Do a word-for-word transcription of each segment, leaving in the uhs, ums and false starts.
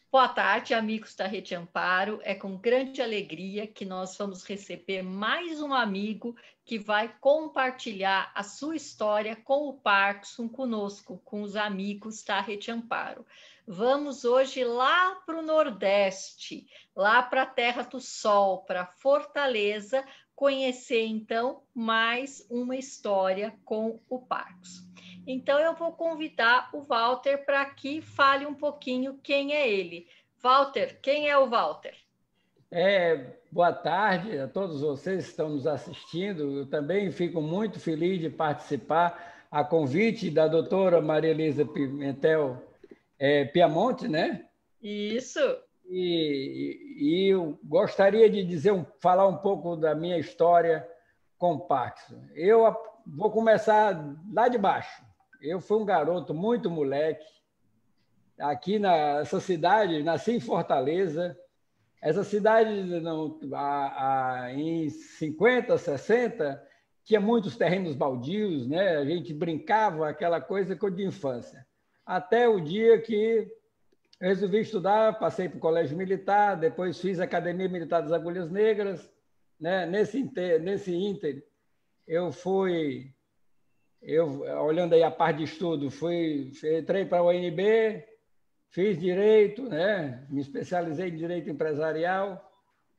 Boa tarde, amigos da Rede Amparo. É com grande alegria que nós vamos receber mais um amigo que vai compartilhar a sua história com o Parkinson conosco, com os amigos da Rede Amparo. Vamos hoje lá para o Nordeste, lá para a Terra do Sol, para Fortaleza, conhecer então mais uma história com o Parkinson. Então, eu vou convidar o Walter para que fale um pouquinho quem é ele. Walter, quem é o Walter? É, boa tarde a todos vocês que estão nos assistindo. Eu também fico muito feliz de participar a convite da doutora Maria Elisa Pimentel é, Piamonte, né? Isso. E, e eu gostaria de dizer, um, falar um pouco da minha história com o Parkinson. Eu vou começar lá de baixo. Eu fui um garoto muito moleque, aqui nessa cidade, nasci em Fortaleza. Essa cidade, não, a, a, em cinquenta, sessenta, tinha muitos terrenos baldios, né? A gente brincava, aquela coisa de infância. Até o dia que eu resolvi estudar, passei para o colégio militar, depois fiz a Academia Militar das Agulhas Negras. Né? Nesse, inter, nesse ínter, eu fui... Eu, olhando aí a parte de estudo, fui, entrei para a U N B, fiz direito, né? Me especializei em direito empresarial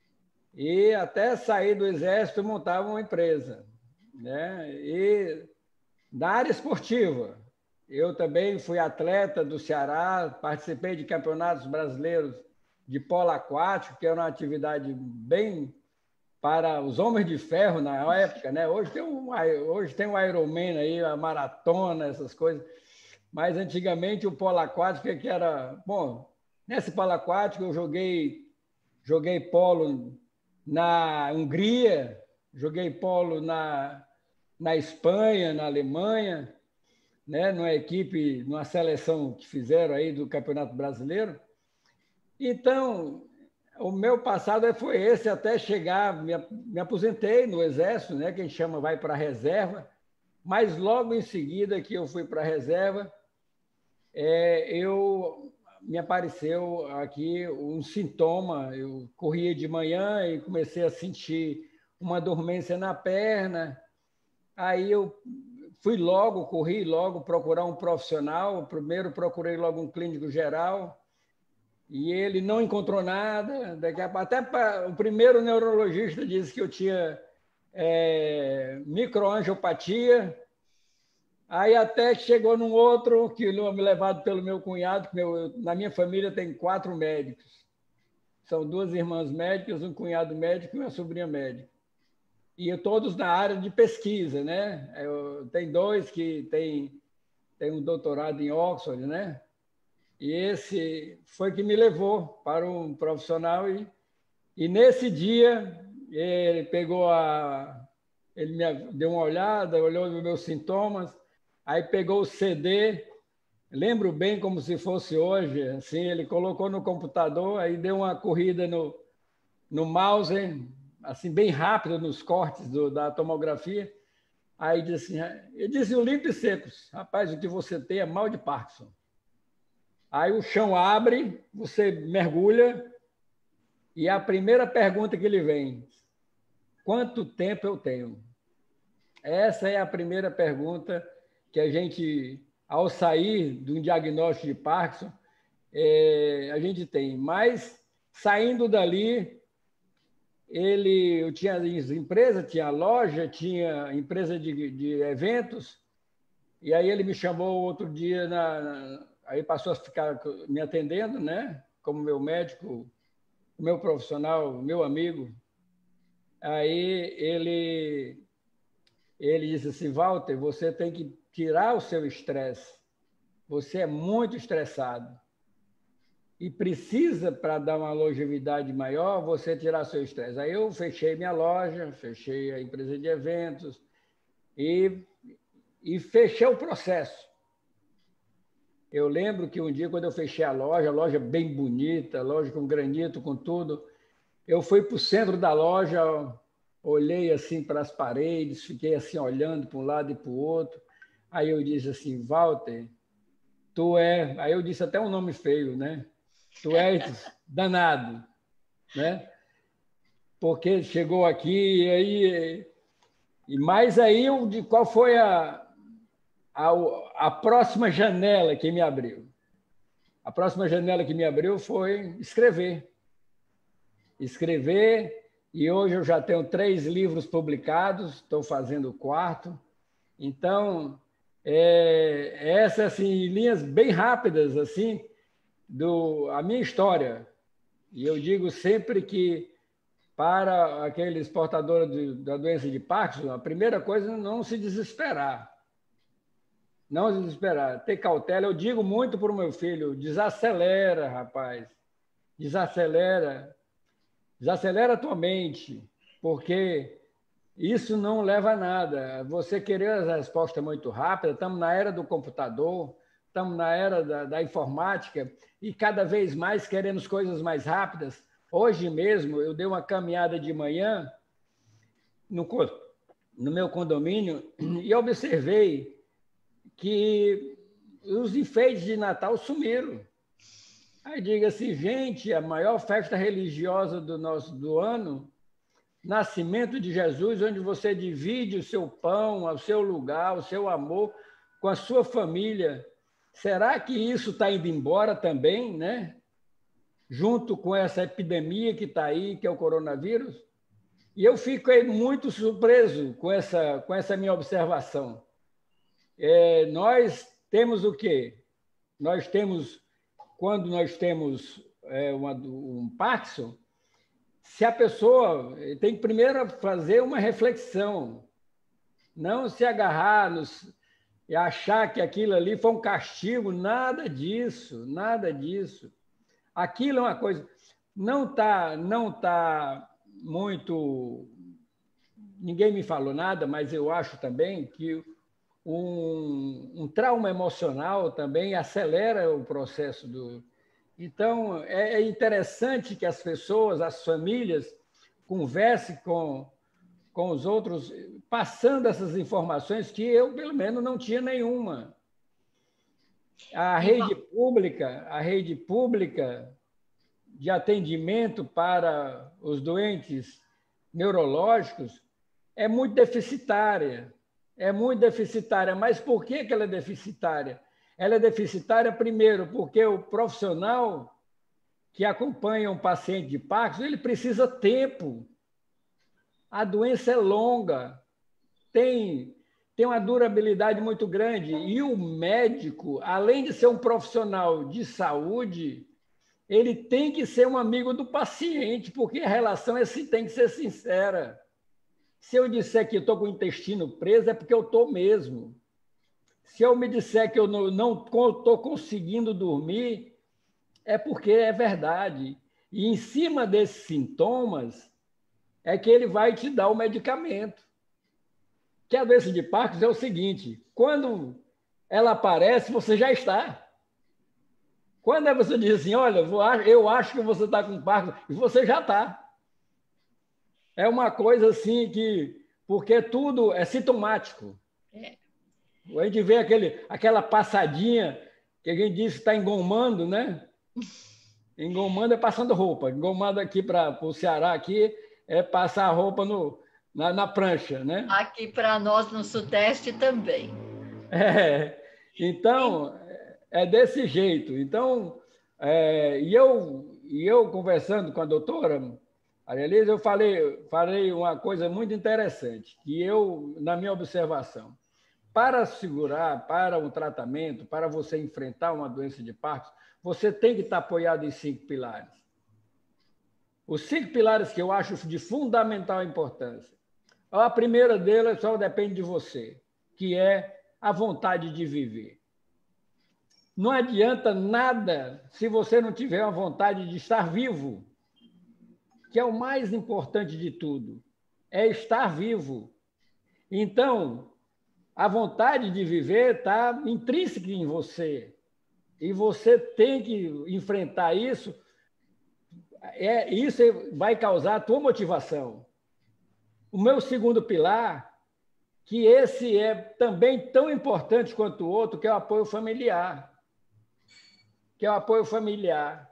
e até sair do exército montava uma empresa, né? E na área esportiva, eu também fui atleta do Ceará, participei de campeonatos brasileiros de polo aquático, que era uma atividade bem para os homens de ferro na época, né? Hoje tem um, hoje tem um Ironman aí, a maratona, essas coisas. Mas antigamente o polo aquático que era, bom, nesse polo aquático eu joguei joguei polo na Hungria, joguei polo na na Espanha, na Alemanha, né, numa equipe, numa seleção que fizeram aí do Campeonato Brasileiro. Então, o meu passado foi esse até chegar, me, me aposentei no Exército, né, que a gente chama vai para a reserva, mas logo em seguida que eu fui para a reserva, é, eu me apareceu aqui um sintoma, eu corria de manhã e comecei a sentir uma dormência na perna, aí eu fui logo, corri logo procurar um profissional, primeiro procurei logo um clínico geral, e ele não encontrou nada. Daqui a, até pra, o primeiro neurologista disse que eu tinha é, microangiopatia. Aí até que chegou num outro, que me levado pelo meu cunhado, que meu, na minha família tem quatro médicos. São duas irmãs médicas, um cunhado médico e uma sobrinha médica. E todos na área de pesquisa, né? Eu, tem dois que têm tem um doutorado em Oxford, né? E esse foi que me levou para um profissional e, e nesse dia ele pegou a... Ele me deu uma olhada, olhou os meus sintomas, aí pegou o C D, lembro bem como se fosse hoje, assim, ele colocou no computador, aí deu uma corrida no, no mouse, assim, bem rápido nos cortes do, da tomografia, aí disse, ele disse, o limpo e secos, rapaz, o que você tem é mal de Parkinson. Aí o chão abre, você mergulha, e a primeira pergunta que ele vem, quanto tempo eu tenho? Essa é a primeira pergunta que a gente, ao sair de um diagnóstico de Parkinson, é, a gente tem. Mas, saindo dali, ele, eu tinha empresa, tinha loja, tinha empresa de, de eventos, e aí ele me chamou outro dia, na, na, aí passou a ficar me atendendo, né? Como meu médico, meu profissional, meu amigo. Aí ele, ele disse assim, Walter, você tem que tirar o seu estresse. Você é muito estressado. E precisa, para dar uma longevidade maior, você tirar seu estresse. Aí eu fechei minha loja, fechei a empresa de eventos e, e fechei o processo. Eu lembro que um dia, quando eu fechei a loja, a loja bem bonita, loja com granito, com tudo, eu fui para o centro da loja, olhei assim para as paredes, fiquei assim olhando para um lado e para o outro. Aí eu disse assim, Walter, tu é... Aí eu disse até um nome feio, né? tu és danado, né? Porque chegou aqui e aí... E mais aí, de qual foi a, a, a próxima janela que me abriu? A próxima janela que me abriu foi escrever. Escrever, e hoje eu já tenho três livros publicados, estou fazendo o quarto. Então, é, essas assim, linhas bem rápidas, assim, do, a minha história. E eu digo sempre que, para aqueles portadores de, da doença de Parkinson, a primeira coisa é não se desesperar. Não se desesperar, ter cautela. Eu digo muito para o meu filho, desacelera, rapaz. Desacelera. Desacelera a tua mente, porque isso não leva a nada. Você querer a resposta muito rápida, estamos na era do computador, estamos na era da, da informática, e cada vez mais queremos coisas mais rápidas. Hoje mesmo, eu dei uma caminhada de manhã no, no meu condomínio e observei que os enfeites de Natal sumiram. Aí diga assim, gente, a maior festa religiosa do nosso do ano, nascimento de Jesus, onde você divide o seu pão, o seu lugar, o seu amor com a sua família. Será que isso está indo embora também, né? Junto com essa epidemia que está aí, que é o coronavírus? E eu fiquei muito surpreso com essa, com essa minha observação. É, nós temos o quê? Nós temos, quando nós temos é, uma, um Parkinson, se a pessoa tem que primeiro fazer uma reflexão, não se agarrar nos, e achar que aquilo ali foi um castigo, nada disso, nada disso. Aquilo é uma coisa, não está não tá muito, ninguém me falou nada, mas eu acho também que um, um trauma emocional também acelera o processo do... Então, é interessante que as pessoas, as famílias, conversem com, com os outros, passando essas informações que eu, pelo menos, não tinha nenhuma. A rede pública, a rede pública de atendimento para os doentes neurológicos é muito deficitária. É muito deficitária. Mas por que que ela é deficitária? Ela é deficitária, primeiro, porque o profissional que acompanha um paciente de Parkinson, ele precisa tempo. A doença é longa, tem, tem uma durabilidade muito grande. E o médico, além de ser um profissional de saúde, ele tem que ser um amigo do paciente, porque a relação é, tem que ser sincera. Se eu disser que eu estou com o intestino preso, é porque eu estou mesmo. Se eu me disser que eu não estou conseguindo dormir, é porque é verdade. E em cima desses sintomas é que ele vai te dar o medicamento. Que a doença de Parkinson é o seguinte, quando ela aparece, você já está. Quando você diz assim, olha, eu acho que você está com Parkinson, e você já está. É uma coisa assim que... Porque tudo é sintomático. É. A gente vê aquele, aquela passadinha que a gente diz que está engomando, né? Engomando é passando roupa. Engomando aqui para o Ceará aqui é passar a roupa no, na, na prancha, né? Aqui para nós no Sudeste também. É. Então, é desse jeito. Então, é, e, eu, e eu conversando com a doutora Maria Elisa, eu falei, falei uma coisa muito interessante, que eu, na minha observação, para segurar, para um tratamento, para você enfrentar uma doença de Parkinson, você tem que estar apoiado em cinco pilares. Os cinco pilares que eu acho de fundamental importância. A primeira delas só depende de você, que é a vontade de viver. Não adianta nada se você não tiver uma vontade de estar vivo, que é o mais importante de tudo, é estar vivo. Então, a vontade de viver está intrínseca em você. E você tem que enfrentar isso. É, isso vai causar a tua motivação. O meu segundo pilar, que esse é também tão importante quanto o outro, que é o apoio familiar. Que é o apoio familiar.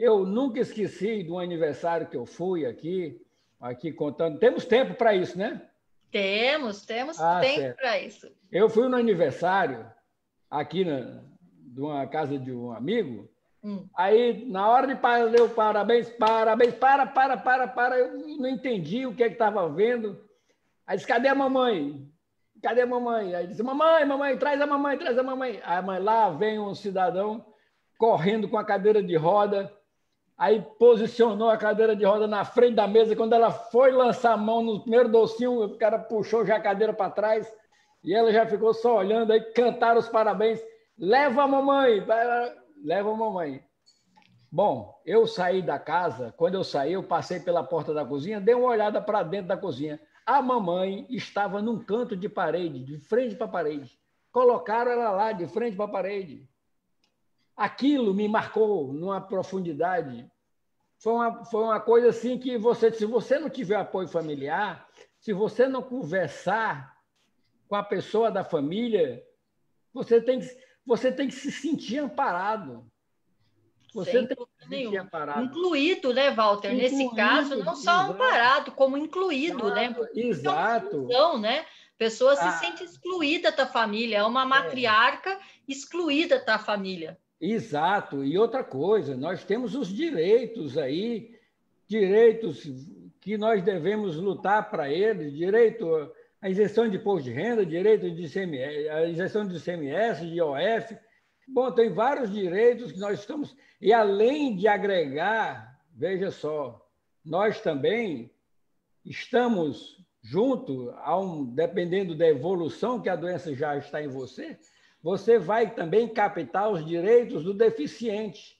Eu nunca esqueci de um aniversário que eu fui aqui, aqui contando. Temos tempo para isso, né? Temos, temos Ah, tempo certo. para isso. Eu fui no aniversário aqui na, de uma casa de um amigo. Hum. Aí, na hora de fazer o parabéns, parabéns, para, para, para, para, eu não entendi o que estava vendo. Aí disse, cadê a mamãe? Cadê a mamãe? Aí disse, mamãe, mamãe, traz a mamãe, traz a mamãe. Aí a mãe, lá vem um cidadão correndo com a cadeira de roda, aí posicionou a cadeira de roda na frente da mesa. Quando ela foi lançar a mão no primeiro docinho, o cara puxou já a cadeira para trás e ela já ficou só olhando. Aí cantaram os parabéns. Leva a mamãe, leva a mamãe. Bom, eu saí da casa. Quando eu saí, eu passei pela porta da cozinha, dei uma olhada para dentro da cozinha. A mamãe estava num canto de parede, de frente para a parede. Colocaram ela lá, de frente para a parede. Aquilo me marcou numa profundidade. Foi uma, foi uma coisa assim que você, se você não tiver apoio familiar, se você não conversar com a pessoa da família, você tem que, você tem que se sentir amparado. Você Sem tem dúvida que se sentir nenhuma. amparado. Né, Walter? Incluído, Nesse caso, não só exato, amparado, como incluído, exato, né? Exato. É uma exclusão, né? Pessoa se ah, sente excluída da família, é uma matriarca é. excluída da família. Exato. E outra coisa, nós temos os direitos aí, direitos que nós devemos lutar para eles, direito à isenção de imposto de renda, direito de I C M S, a isenção de I C M S, de I O F. Bom, tem vários direitos que nós estamos... E além de agregar, veja só, nós também estamos junto, a um, dependendo da evolução que a doença já está em você, você vai também captar os direitos do deficiente.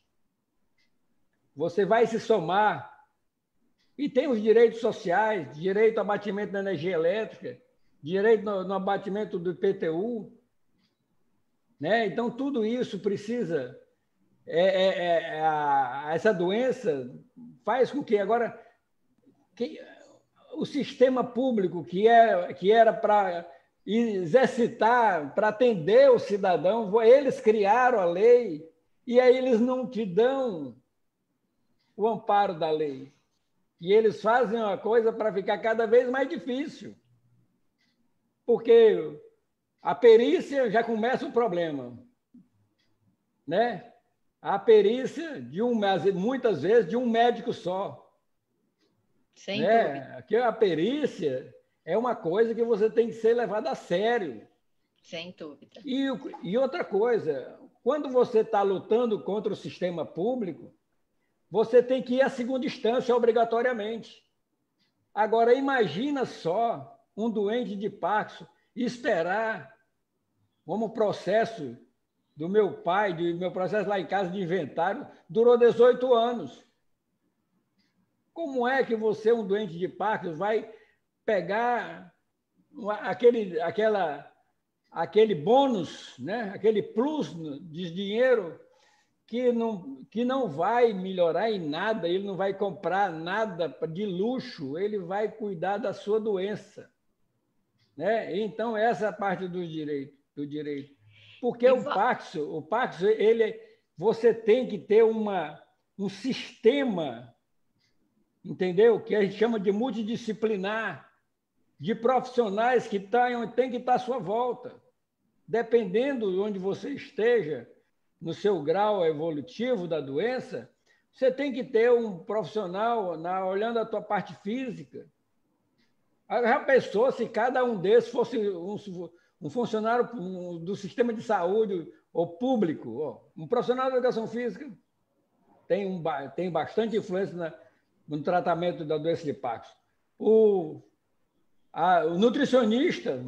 Você vai se somar. E tem os direitos sociais, direito ao abatimento da energia elétrica, direito no, no abatimento do I P T U. Né? Então, tudo isso precisa... É, é, é, a, essa doença faz com que agora... Que, o sistema público, que, é, que era para exercitar, para atender o cidadão, eles criaram a lei e aí eles não te dão o amparo da lei. E eles fazem uma coisa para ficar cada vez mais difícil. Porque a perícia já começa o problema. Né? A perícia, de um, muitas vezes, de um médico só. Sem né? dúvida. Aqui a perícia é uma coisa que você tem que ser levado a sério. Sem dúvida. E, e outra coisa, quando você está lutando contra o sistema público, você tem que ir à segunda instância obrigatoriamente. Agora, imagina só um doente de Parkinson esperar, como o processo do meu pai, do meu processo lá em casa de inventário, durou dezoito anos. Como é que você, um doente de Parkinson, vai pegar aquele, aquela, aquele bônus, né? Aquele plus de dinheiro que não, que não vai melhorar em nada, ele não vai comprar nada de luxo, ele vai cuidar da sua doença. Né? Então, essa é a parte do direito. Do direito. Porque o Parkinson, o Parkinson, ele, você tem que ter uma, um sistema, entendeu? Que a gente chama de multidisciplinar, de profissionais que tá, tem que estar à sua volta. Dependendo de onde você esteja, no seu grau evolutivo da doença, você tem que ter um profissional na, olhando a tua parte física. Já pensou se cada um desses fosse um, um funcionário um, do sistema de saúde ou público? Ó, um profissional da educação física tem, um, tem bastante influência na, no tratamento da doença de Parkinson. O, a, o nutricionista,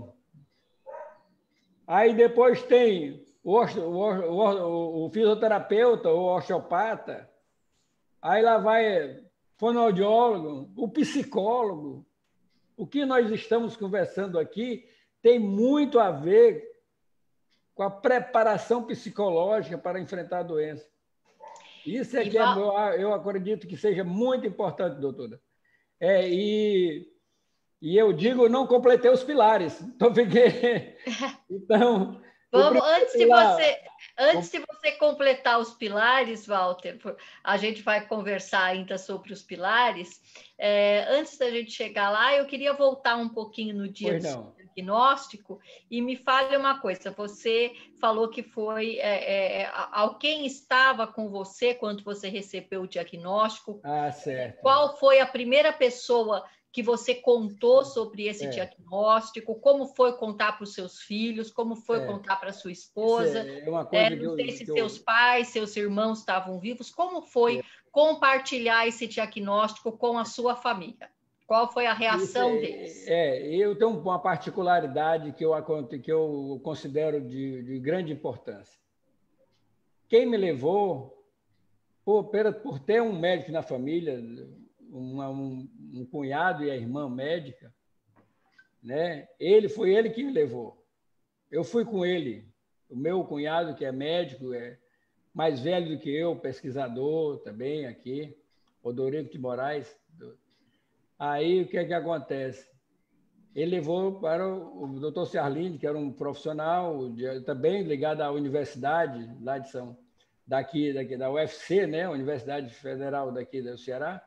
aí depois tem o, o, o, o fisioterapeuta, o osteopata, aí lá vai fonoaudiólogo, o psicólogo. O que nós estamos conversando aqui tem muito a ver com a preparação psicológica para enfrentar a doença. Isso é que é, eu acredito que seja muito importante, doutora. É, e, e eu digo, não completei os pilares. Então, fiquei... então Vamos, antes de você, antes de você completar os pilares, Walter, a gente vai conversar ainda sobre os pilares. É, antes da gente chegar lá, eu queria voltar um pouquinho no dia do diagnóstico e me fale uma coisa. Você falou que foi é, é, alguém estava com você quando você recebeu o diagnóstico. Ah, certo. Qual foi a primeira pessoa que você contou sobre esse é. diagnóstico, como foi contar para os seus filhos, como foi é. contar para a sua esposa. É uma coisa é, não que sei eu, se que seus eu... pais, seus irmãos estavam vivos, como foi é. compartilhar esse diagnóstico com a sua família? Qual foi a reação é, deles? É, eu tenho uma particularidade que eu, que eu considero de, de grande importância. Quem me levou, por, por ter um médico na família, Uma, um, um cunhado e a irmã médica, né? Ele foi ele que me levou. Eu fui com ele. O meu cunhado, que é médico, é mais velho do que eu, pesquisador também aqui, Rodorigo de Moraes. Aí o que é que acontece? Ele levou para o, o doutor Ciarline, que era um profissional de, também ligado à universidade lá de São, daqui, daqui da U F C, né? Universidade Federal daqui do Ceará.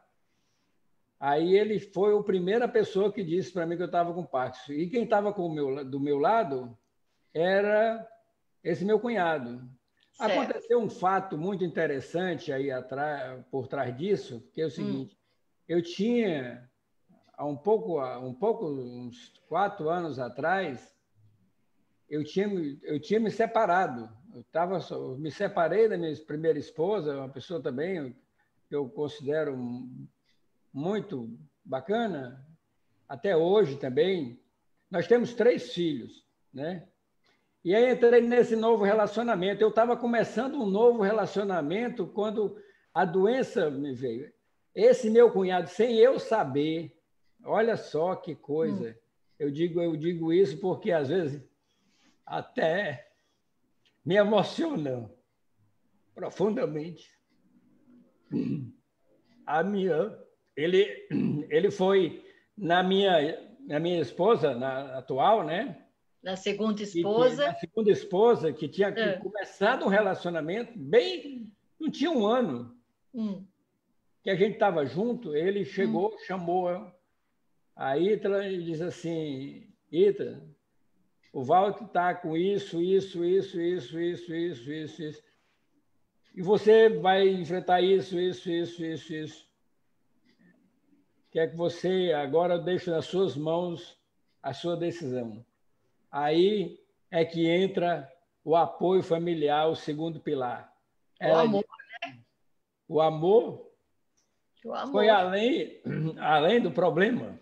Aí ele foi a primeira pessoa que disse para mim que eu estava com Parkinson. E quem estava do meu lado era esse meu cunhado. Certo. Aconteceu um fato muito interessante aí atrás, por trás disso, que é o seguinte: hum. eu tinha, há um pouco, um pouco, uns quatro anos atrás, eu tinha, eu tinha me separado. Eu, tava, eu me separei da minha primeira esposa, uma pessoa também que eu considero muito bacana, até hoje também. Nós temos três filhos, né? E aí entrei nesse novo relacionamento. Eu estava começando um novo relacionamento quando a doença me veio. Esse meu cunhado, sem eu saber, olha só que coisa. Hum. Eu digo, eu digo isso porque às vezes até me emociona profundamente. A minha Ele, ele foi na minha, na minha esposa, na atual, né? Na segunda esposa. Que, na segunda esposa, que tinha é. começado um relacionamento bem... Não tinha um ano hum. que a gente estava junto, ele chegou, hum. chamou a Ítala e disse assim: Ítala, o Walter está com isso, isso, isso, isso, isso, isso, isso, isso. E você vai enfrentar isso, isso, isso, isso, isso. Quer que você, agora eu deixo nas suas mãos a sua decisão. Aí é que entra o apoio familiar, o segundo pilar. O Ela amor, diz, né? O amor, o amor foi além, além do problema.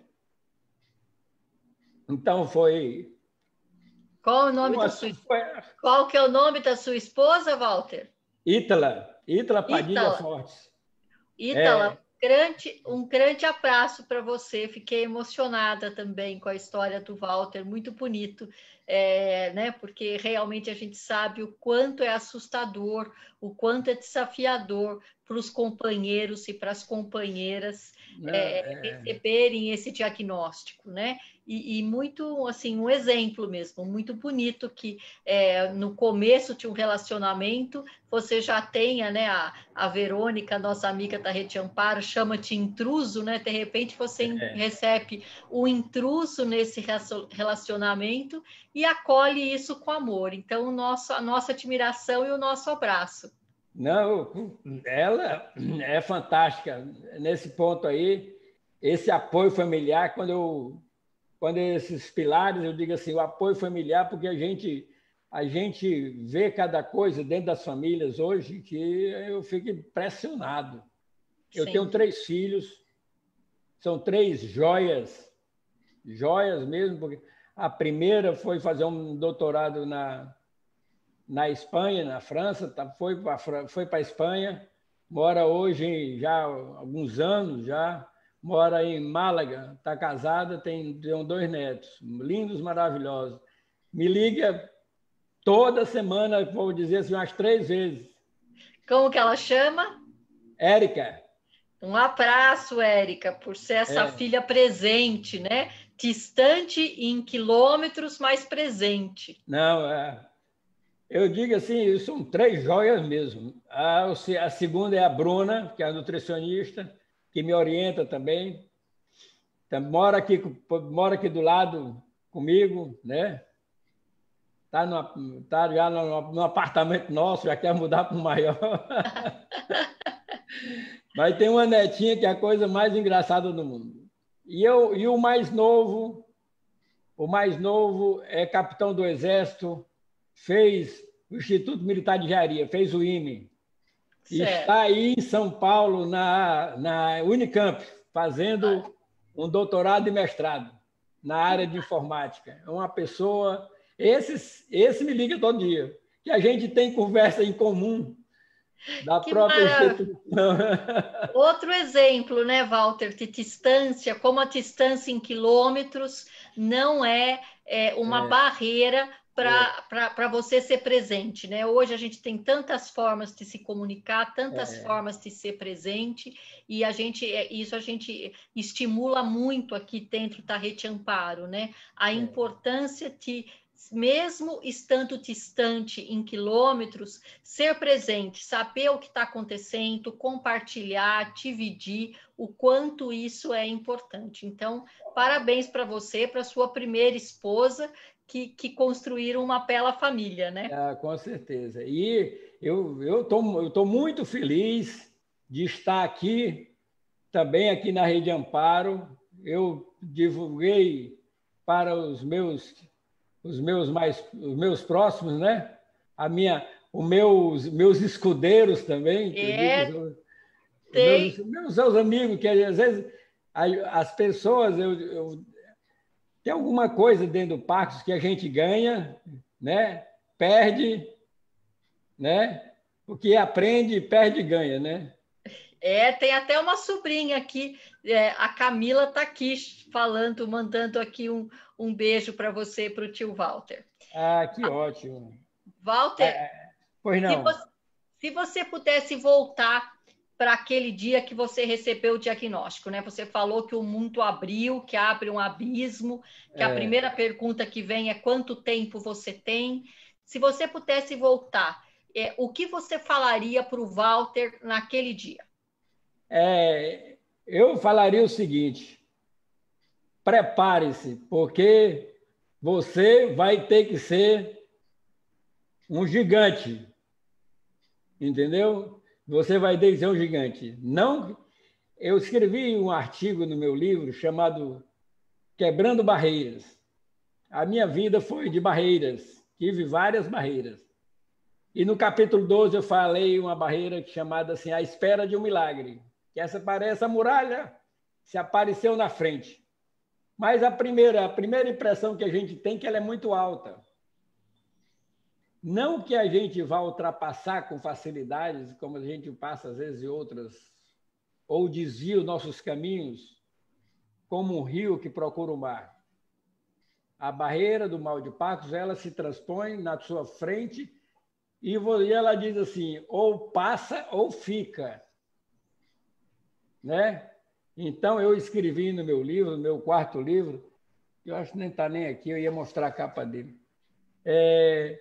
Então foi... Qual o nome da sua Qual que é o nome da sua esposa, Walter? Ítala, Ítala Padilha Ítala. Fortes. Ítala, é... Grande, um grande abraço para você. Fiquei emocionada também com a história do Walter, muito bonito, é, né? Porque realmente a gente sabe o quanto é assustador, o quanto é desafiador para os companheiros e para as companheiras é, é... receberem esse diagnóstico, né? E, e muito, assim, um exemplo mesmo, muito bonito que é, no começo de um relacionamento você já tenha, né, a, a Verônica, nossa amiga da Rede Amparo, chama-te intruso, né? De repente você é. recebe o intruso nesse relacionamento e acolhe isso com amor. Então, o nosso, a nossa admiração e o nosso abraço. Não, ela é fantástica nesse ponto aí, esse apoio familiar, quando eu quando esses pilares, eu digo assim, o apoio familiar, porque a gente, a gente vê cada coisa dentro das famílias hoje que eu fico impressionado. Eu Sim. tenho três filhos, são três joias, joias mesmo, porque a primeira foi fazer um doutorado na, na Espanha, na França, tá, foi para foi para a Espanha, mora hoje já há alguns anos já, mora em Málaga, está casada, tem, tem dois netos, lindos, maravilhosos. Me liga toda semana, vou dizer assim, umas três vezes. Como que ela chama? Érica. Um abraço, Érica, por ser essa é. filha presente, né? Distante em quilômetros, mas presente. Não, é... Eu digo assim, são três joias mesmo. A, a segunda é a Bruna, que é a nutricionista, que me orienta também. Mora aqui, mora aqui do lado comigo, né? Está no, tá já no, no apartamento nosso, já quer mudar para o maior. Mas tem uma netinha que é a coisa mais engraçada do mundo. E, eu, e o mais novo, o mais novo é capitão do Exército, fez o Instituto Militar de Engenharia, fez o I M E. E está aí em São Paulo, na, na Unicamp, fazendo um doutorado e mestrado na área de informática. É uma pessoa... Esse, esse me liga todo dia, que a gente tem conversa em comum da que própria marav... instituição. Outro exemplo, né, Walter, de distância, como a distância em quilômetros não é, é uma é. barreira para é. você ser presente, né? Hoje a gente tem tantas formas de se comunicar, tantas é. formas de ser presente, e a gente, isso a gente estimula muito aqui dentro da Rede Amparo, né? A é. importância de, mesmo estando distante em quilômetros, ser presente, saber o que está acontecendo, compartilhar, dividir, o quanto isso é importante. Então, parabéns para você, para sua primeira esposa, que, que construíram uma bela família, né? Ah, com certeza. E eu eu tô, eu tô muito feliz de estar aqui, também aqui na Rede Amparo. Eu divulguei para os meus os meus mais os meus próximos, né? A minha os meus meus escudeiros também, é, digo, tem... meus, meus meus amigos, que às vezes as pessoas eu, eu tem alguma coisa dentro do Parcos que a gente ganha, né? Perde, né? Porque aprende, perde e ganha, né? É, tem até uma sobrinha aqui, é, a Camila está aqui falando, mandando aqui um, um beijo para você e para o tio Walter. Ah, que ótimo. Walter, é, pois não. Se você, se você pudesse voltar para aquele dia que você recebeu o diagnóstico, né? Você falou que o mundo abriu, que abre um abismo, que é. a primeira pergunta que vem é quanto tempo você tem. Se você pudesse voltar, é, o que você falaria para o Walter naquele dia? É, eu falaria o seguinte: prepare-se, porque você vai ter que ser um gigante, entendeu? Você vai ter que ser um gigante. Não, eu escrevi um artigo no meu livro chamado Quebrando Barreiras. A minha vida foi de barreiras, tive várias barreiras. E no capítulo doze eu falei uma barreira chamada assim, a espera de um milagre. Que essa parece a muralha se apareceu na frente. Mas a primeira, a primeira impressão que a gente tem é que ela é muito alta. Não que a gente vá ultrapassar com facilidades, como a gente passa às vezes em outras, ou desvia os nossos caminhos, como um rio que procura o mar. A barreira do mal de Parcos, ela se transpõe na sua frente e ela diz assim, ou passa ou fica. Né? Então, eu escrevi no meu livro, no meu quarto livro, eu acho que nem está nem aqui, eu ia mostrar a capa dele. É,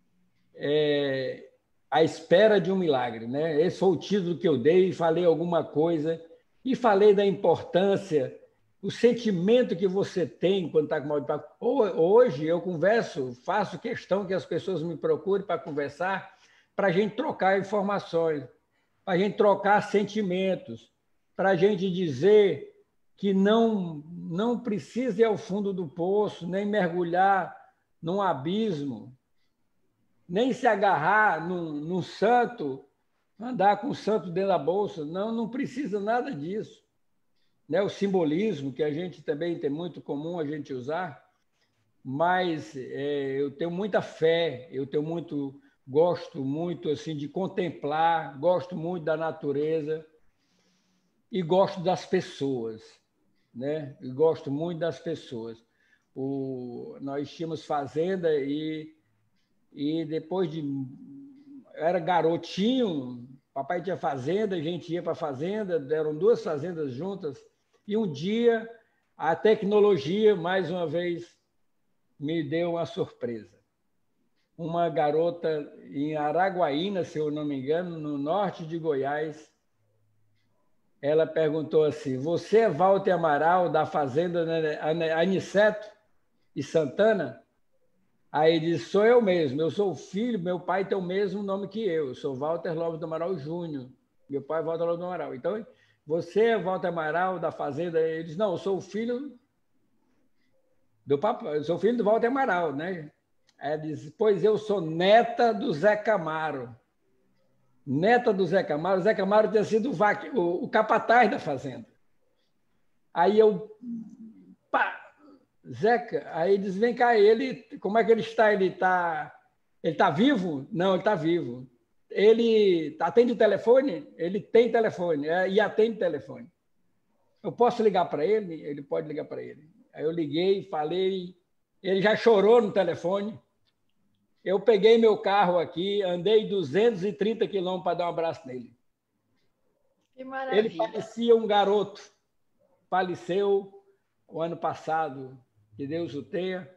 é, a espera de um milagre. Né? Esse foi o título que eu dei, falei alguma coisa, e falei da importância, o sentimento que você tem quando está com mal de Parcos. Hoje eu converso, faço questão que as pessoas me procurem para conversar, para a gente trocar informações, para a gente trocar sentimentos, para a gente dizer que não, não precisa ir ao fundo do poço, nem mergulhar num abismo, nem se agarrar num, num santo, andar com o santo dentro da bolsa. Não, não precisa nada disso. Né? O simbolismo, que a gente também tem muito comum a gente usar, mas é, eu tenho muita fé, eu tenho muito, gosto muito assim, de contemplar, gosto muito da natureza, e gosto das pessoas, né? E gosto muito das pessoas. O, nós tínhamos fazenda e, e depois de... Era garotinho, papai tinha fazenda, a gente ia para a fazenda, eram duas fazendas juntas, e um dia a tecnologia, mais uma vez, me deu uma surpresa. uma garota em Araguaína, se eu não me engano, no norte de Goiás. Ela perguntou assim: você é Walter Amaral, da fazenda Aniceto e Santana? Aí ele disse: sou eu mesmo, eu sou o filho, meu pai tem o mesmo nome que eu, eu sou Walter Lopes do Amaral Júnior, meu pai é Walter Lopes do Amaral. Então, você é Walter Amaral, da fazenda? Ele disse: não, eu sou o filho do papai, eu sou filho do Walter Amaral, né? Aí ela disse: pois eu sou neta do Zé Camaro. Neta do Zé Camaro. O Zé Camaro tinha sido o, vaque, o, o capataz da fazenda. Aí eu... Pá, Zeca, aí diz: vem cá, ele, como é que ele está? Ele está ele tá vivo? Não, ele está vivo. Ele atende o telefone? Ele tem telefone, é, e atende o telefone. Eu posso ligar para ele? Ele pode ligar para ele. Aí eu liguei, falei, ele já chorou no telefone. Eu peguei meu carro aqui, andei duzentos e trinta quilômetros para dar um abraço nele. Que maravilha. Ele parecia um garoto. Faleceu o ano passado, que Deus o tenha,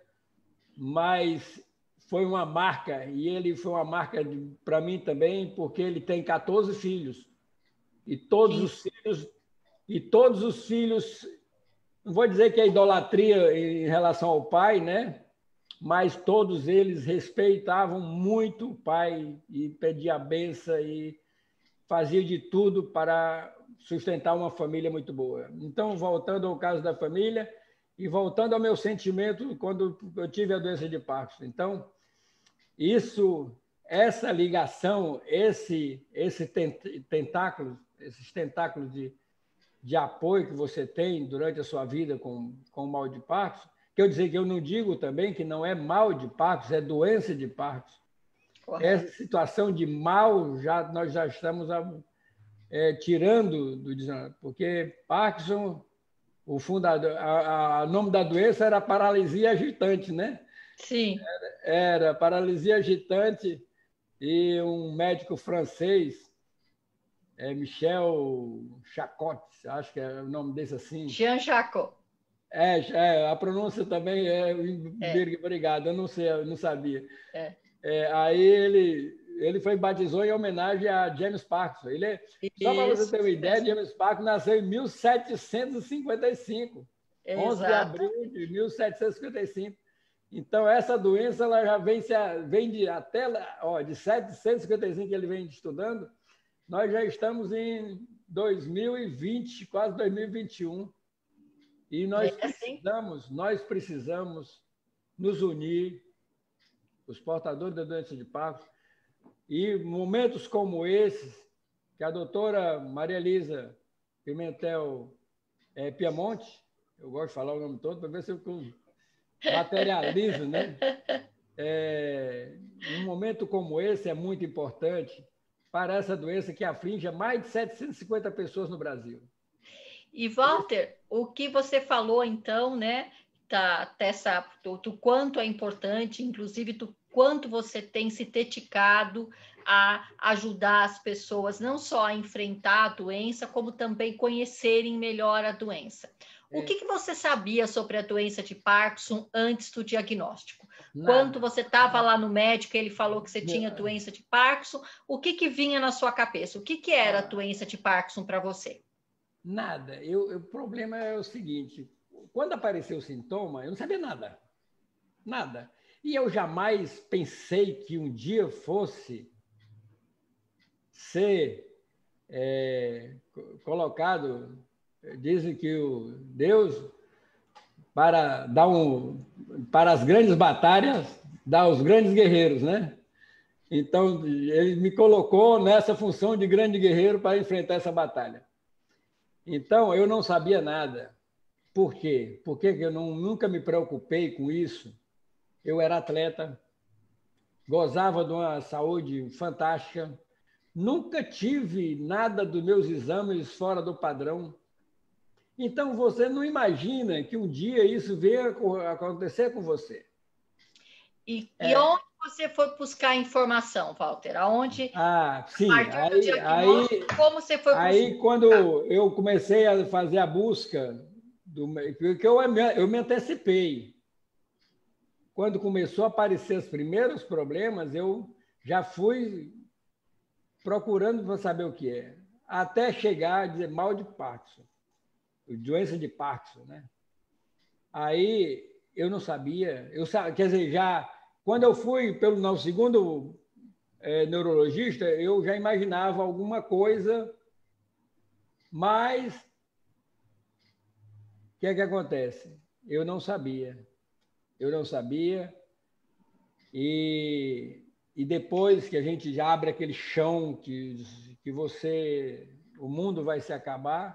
mas foi uma marca, e ele foi uma marca para mim também, porque ele tem quatorze filhos. E todos Sim. os filhos, e todos os filhos, não vou dizer que é idolatria em relação ao pai, né? Mas todos eles respeitavam muito o pai e pediam a benção e faziam de tudo para sustentar uma família muito boa. Então, voltando ao caso da família e voltando ao meu sentimento quando eu tive a doença de Parkinson. Então, isso, essa ligação, esse, esse tentáculo, esses tentáculos de, de apoio que você tem durante a sua vida com, com o mal de Parkinson, quer dizer que eu não digo também que não é mal de Parkinson, é doença de Parkinson. Correto. Essa situação de mal, já, nós já estamos é, tirando do dicionário, porque Parkinson, o fundador, a, a nome da doença era paralisia agitante, né? Sim. Era, era paralisia agitante, e um médico francês, é Michel Charcot, acho que é o nome desse assim. Jean Charcot. É, é, a pronúncia também é, é. Obrigado, eu não sei, eu não sabia. É. É, aí ele, ele foi batizou em homenagem a James Parkinson. Ele é, só para você ter uma ideia, James Parkinson nasceu em mil setecentos e cinquenta e cinco, Exato. onze de abril de mil setecentos e cinquenta e cinco. Então, essa doença ela já vem, se, vem de, até ó, de setecentos e cinquenta e cinco que ele vem estudando, nós já estamos em dois mil e vinte, quase dois mil e vinte e um. E nós precisamos, nós precisamos nos unir, os portadores da doença de Parkinson, e momentos como esses, que a doutora Maria Elisa Pimentel é, Piamonte, eu gosto de falar o nome todo para ver se eu materializo, né? É, um momento como esse é muito importante para essa doença que aflige mais de setecentas e cinquenta pessoas no Brasil. E, Walter, o que você falou, então, né, tá, dessa, do, do quanto é importante, inclusive do quanto você tem se dedicado a ajudar as pessoas, não só a enfrentar a doença, como também conhecerem melhor a doença. É. O que, que você sabia sobre a doença de Parkinson antes do diagnóstico? Nada. Quando você estava lá no médico, ele falou que você tinha Nada. doença de Parkinson, o que, que vinha na sua cabeça? O que, que era a doença de Parkinson para você? Nada. Eu, eu, o problema é o seguinte, quando apareceu o sintoma, eu não sabia nada. Nada. E eu jamais pensei que um dia fosse ser é, colocado, dizem que o Deus, para dar um, para as grandes batalhas, dá os grandes guerreiros, né? Então, ele me colocou nessa função de grande guerreiro para enfrentar essa batalha. Então, eu não sabia nada. Por quê? Porque eu não, nunca me preocupei com isso. Eu era atleta, gozava de uma saúde fantástica, nunca tive nada dos meus exames fora do padrão. Então, você não imagina que um dia isso venha acontecer com você. E, é. e onde você foi buscar informação, Walter? Aonde? Ah, sim. A partir do diagnóstico, aí, como você foi buscar? Aí, quando eu comecei a fazer a busca, do, que eu, eu me antecipei. quando começou a aparecer os primeiros problemas, eu já fui procurando para saber o que é, até chegar a dizer mal de Parkinson, doença de Parkinson, né? Aí eu não sabia, eu quer dizer, já quando eu fui pelo não, segundo é, neurologista, eu já imaginava alguma coisa, mas o que é que acontece? Eu não sabia, eu não sabia, e, e depois que a gente já abre aquele chão que, que você, o mundo vai se acabar,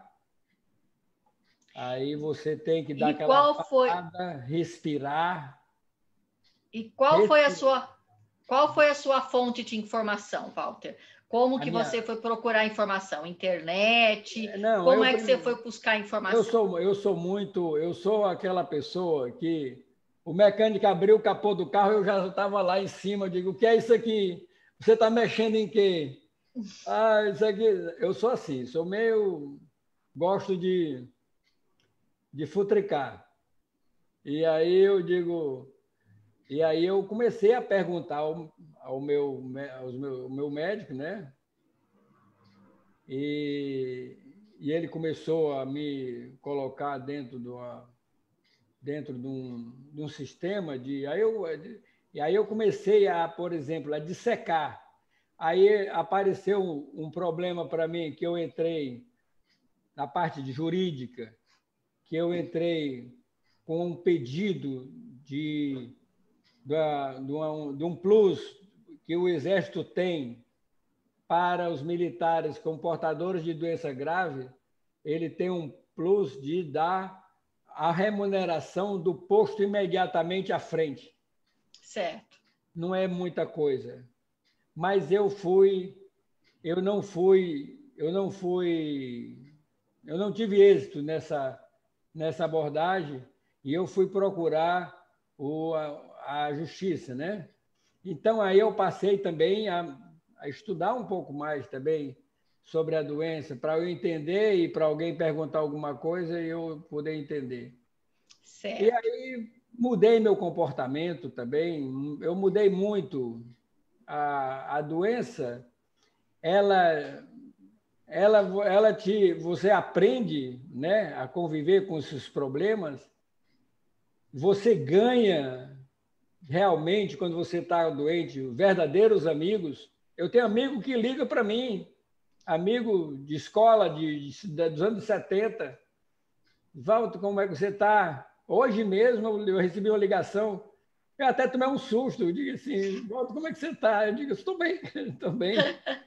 aí você tem que dar E aquela qual foi, parada, respirar. e qual foi a sua, qual foi a sua fonte de informação, Walter? Como A que minha... você foi procurar informação? Internet? Não, Como eu, é que você foi buscar informação? eu sou, eu sou muito, eu sou aquela pessoa que o mecânico abriu o capô do carro, eu já estava lá em cima, eu digo, o que é isso aqui? Você está mexendo em quê? Ah, isso aqui, eu sou assim, sou meio, gosto de, de futricar. E aí eu digo, e aí eu comecei a perguntar ao, ao meu, aos meu, ao meu médico, né? E, e ele começou a me colocar dentro de, uma, dentro de, um, de um sistema de... Aí eu, e aí eu comecei, a, por exemplo, a dissecar. Aí apareceu um, um problema para mim, que eu entrei na parte de jurídica, que eu entrei com um pedido de, de, uma, de um plus que o Exército tem para os militares com portadores de doença grave, ele tem um plus de dar a remuneração do posto imediatamente à frente. Certo. Não é muita coisa. Mas eu fui, eu não fui, eu não fui, eu não tive êxito nessa, nessa abordagem e eu fui procurar o, a, a justiça, né? Então, aí eu passei também a, a estudar um pouco mais também sobre a doença, para eu entender e para alguém perguntar alguma coisa e eu poder entender. Certo. E aí mudei meu comportamento também, eu mudei muito. A, a doença, ela, ela, ela te, você aprende, né, a conviver com esses problemas, você ganha realmente, quando você está doente, verdadeiros amigos. Eu tenho amigo que liga para mim, amigo de escola de, de, dos anos setenta. Walter, como é que você está? Hoje mesmo eu recebi uma ligação, eu até tomei um susto. Eu digo assim, Walter, como é que você está? Eu digo, estou bem, estou bem.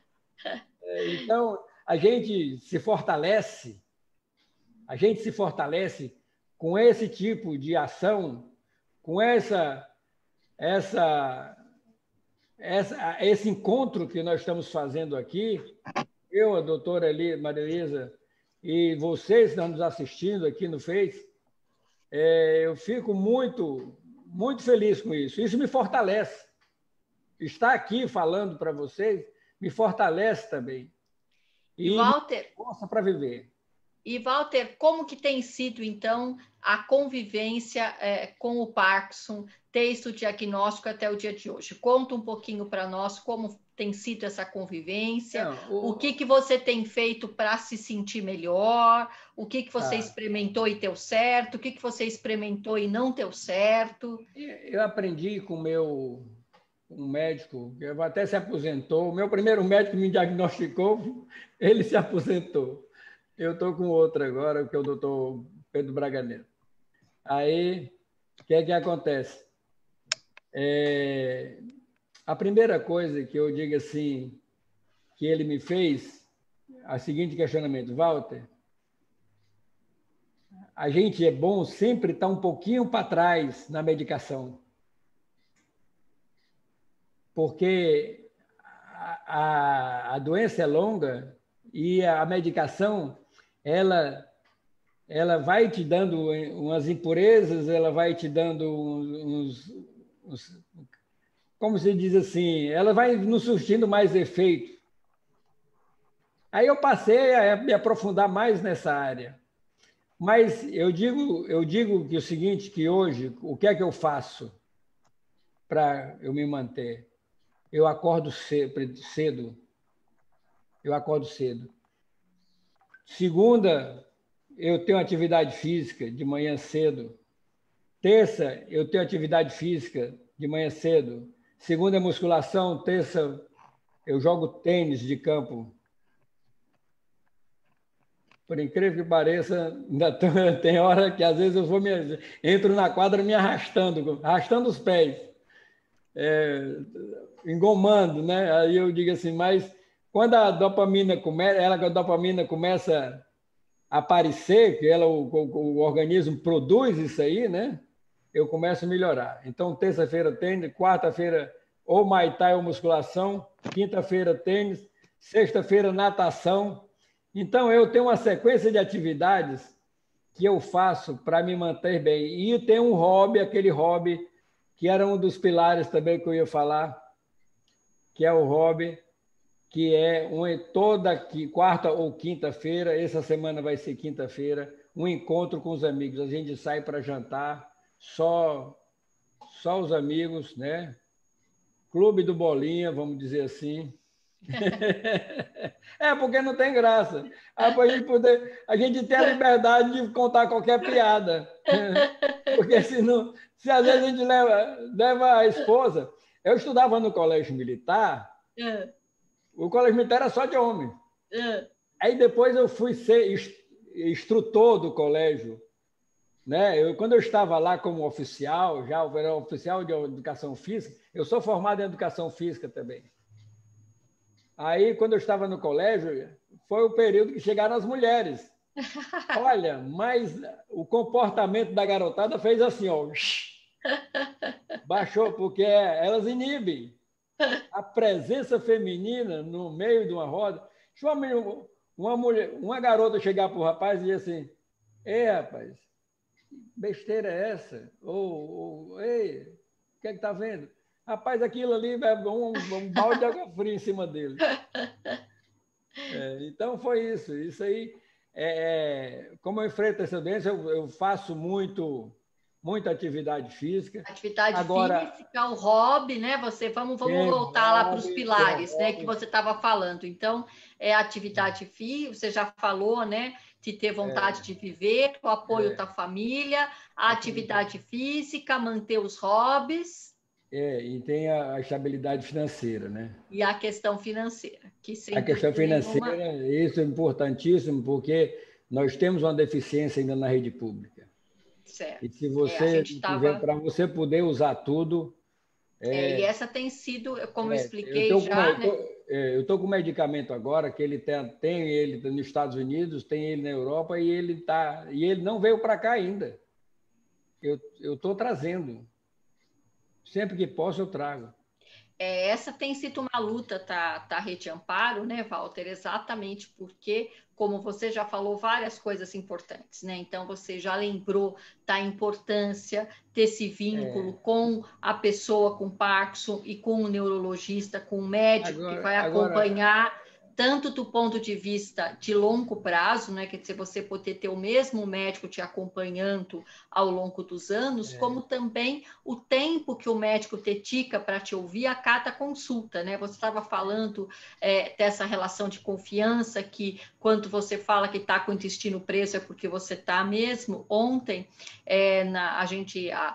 Então, a gente se fortalece, a gente se fortalece com esse tipo de ação, com essa essa, essa, esse encontro que nós estamos fazendo aqui, eu, a doutora Maria Elisa, e vocês que estão nos assistindo aqui no Face, é, eu fico muito, muito feliz com isso. Isso me fortalece. Estar aqui falando para vocês me fortalece também. E, e Walter, força para viver. E, Walter, como que tem sido, então, a convivência é, com o Parkinson, desde o diagnóstico até o dia de hoje? Conta um pouquinho para nós como tem sido essa convivência, Não, o... o que, que você tem feito para se sentir melhor, o que, que você ah. experimentou e deu certo, o que, que você experimentou e não deu certo. Eu aprendi com o meu um médico, que até se aposentou, o meu primeiro médico me diagnosticou, ele se aposentou. Eu estou com outro agora, que é o doutor Pedro Braga Neto. Aí, o que é que acontece? É, a primeira coisa que eu digo assim, que ele me fez, a seguinte questionamento, Walter, a gente é bom sempre estar um pouquinho para trás na medicação, porque a, a, a doença é longa e a medicação ela, ela vai te dando umas impurezas, ela vai te dando uns, uns, como se diz assim, ela vai nos surtindo mais efeito. Aí eu passei a me aprofundar mais nessa área. Mas eu digo, eu digo que o seguinte, que hoje, o que é que eu faço? para eu me manter. Eu acordo cedo. Eu acordo cedo. Segunda, eu tenho atividade física de manhã cedo. Terça, eu tenho atividade física de manhã cedo. Segunda é musculação. Terça, eu jogo tênis de campo. Por incrível que pareça, ainda tô, tem hora que às vezes eu vou me, entro na quadra me arrastando, arrastando os pés, é, engomando, né? Aí eu digo assim, mas quando a dopamina começa, ela, a dopamina começa a aparecer, que ela, o, o, o organismo produz isso aí, né? Eu começo a melhorar. Então, terça-feira tênis, quarta-feira ou Muay Thai ou musculação, quinta-feira tênis, sexta-feira natação. Então, eu tenho uma sequência de atividades que eu faço para me manter bem. E tem um hobby, aquele hobby que era um dos pilares também que eu ia falar, que é o hobby, que é um, toda quarta ou quinta-feira, essa semana vai ser quinta-feira, um encontro com os amigos. A gente sai para jantar, só, só os amigos, né? Clube do Bolinha, vamos dizer assim. É, porque não tem graça. Ah, para a gente poder, a gente tem a liberdade de contar qualquer piada. Porque senão, se às vezes a gente leva, leva a esposa. Eu estudava no colégio militar, o colégio militar era só de homem. Aí depois eu fui ser instrutor do colégio. Né? Eu, quando eu estava lá como oficial, já era oficial de educação física, eu sou formado em educação física também. Aí, quando eu estava no colégio, foi o período que chegaram as mulheres. Olha, mas o comportamento da garotada fez assim, ó, baixou, porque elas inibem. A presença feminina no meio de uma roda. Uma, uma, mulher, uma garota chegar para o rapaz e dizer assim, ei, rapaz, besteira é essa? Ou, ou ei, o que é que está vendo? Rapaz, aquilo ali é um, um balde de água fria em cima dele. É, então, foi isso. Isso aí, é, como eu enfrento essa doença, eu, eu faço muito, muita atividade física. Atividade Agora, física, o hobby, né? Você, vamos, vamos voltar lá para os pilares, né? Que você estava falando. Então, é atividade física, você já falou, né? De ter vontade é, de viver, o apoio é, da família, a atividade física, manter os hobbies. É, e tem a, a estabilidade financeira, né? E a questão financeira. Que a questão financeira, nenhuma... isso é importantíssimo, porque nós temos uma deficiência ainda na rede pública. Certo. E se você é, tiver, tava... para você poder usar tudo... É, é, e essa tem sido, como é, eu expliquei eu já... Com, né? Eu estou com um medicamento agora, que ele tem, tem ele nos Estados Unidos, tem ele na Europa, e ele, tá, e ele não veio para cá ainda. Eu estou trazendo. Sempre que posso, eu trago. É, essa tem sido uma luta da, da Rede Amparo, né, Walter? Exatamente porque, como você já falou, várias coisas importantes, né? Então, você já lembrou da importância desse vínculo é. com a pessoa com Parkinson e com o neurologista, com o médico agora, que vai acompanhar... Agora... tanto do ponto de vista de longo prazo, né? Quer dizer, você poder ter o mesmo médico te acompanhando ao longo dos anos, é. como também o tempo que o médico dedica para te ouvir a cada consulta, né? Você estava falando é, dessa relação de confiança, que quando você fala que está com o intestino preso é porque você está mesmo. Ontem, é, na, a gente... A,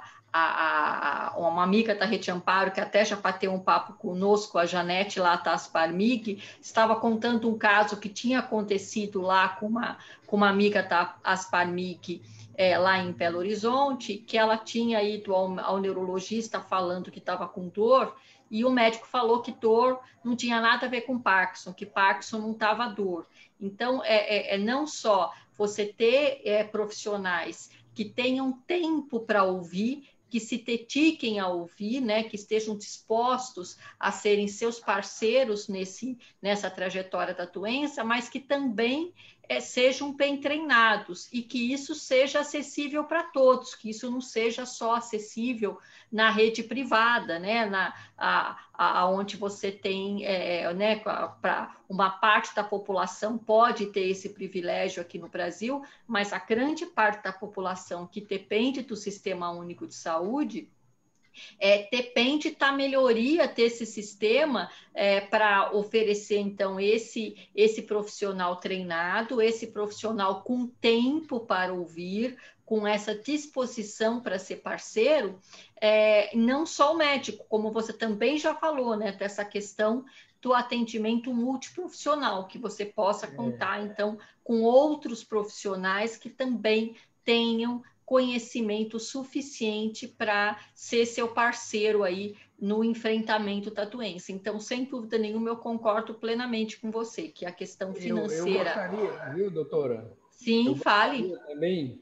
A, a, uma amiga da Rede Amparo, que até já bateu um papo conosco, a Janete lá da Asparmig, estava contando um caso que tinha acontecido lá com uma, com uma amiga da Asparmig, é, lá em Belo Horizonte, que ela tinha ido ao, ao neurologista falando que estava com dor, e o médico falou que dor não tinha nada a ver com Parkinson, que Parkinson não estava dor. Então, é, é, é não só você ter é, profissionais que tenham tempo para ouvir, que se dediquem a ouvir, né, que estejam dispostos a serem seus parceiros nesse, nessa trajetória da doença, mas que também é, sejam bem treinados e que isso seja acessível para todos, que isso não seja só acessível na rede privada, né, na, a, a, onde você tem, é, né, para uma parte da população pode ter esse privilégio aqui no Brasil, mas a grande parte da população que depende do Sistema Único de Saúde, É, depende da melhoria desse sistema é, para oferecer, então, esse, esse profissional treinado, esse profissional com tempo para ouvir, com essa disposição para ser parceiro, é, não só o médico, como você também já falou, né, dessa questão do atendimento multiprofissional, que você possa contar, então, com outros profissionais que também tenham conhecimento suficiente para ser seu parceiro aí no enfrentamento da doença. Então, sem dúvida nenhuma, eu concordo plenamente com você, que a questão financeira... Eu, eu gostaria, viu, doutora? Sim, eu fale. Também,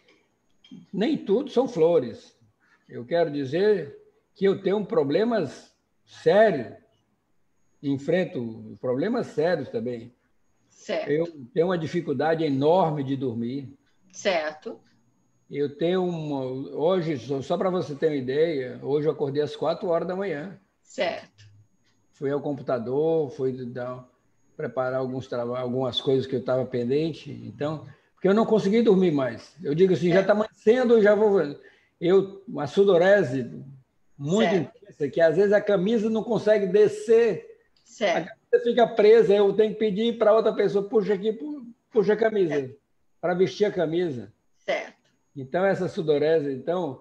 nem tudo são flores. Eu quero dizer que eu tenho problemas sérios, enfrento problemas sérios também. Certo. Eu tenho uma dificuldade enorme de dormir. Certo. Eu tenho uma... Hoje, só para você ter uma ideia, hoje eu acordei às quatro horas da manhã. Certo. Fui ao computador, fui dar, preparar alguns trabalhos, algumas coisas que eu estava pendente. Então, porque eu não consegui dormir mais. Eu digo assim, certo. Já está amanhecendo, eu já vou... Eu, uma sudorese muito certo. Intensa, que às vezes a camisa não consegue descer. Certo. A camisa fica presa, eu tenho que pedir para outra pessoa, puxa aqui, puxa a camisa, para vestir a camisa. Certo. Então, essa sudorese, então,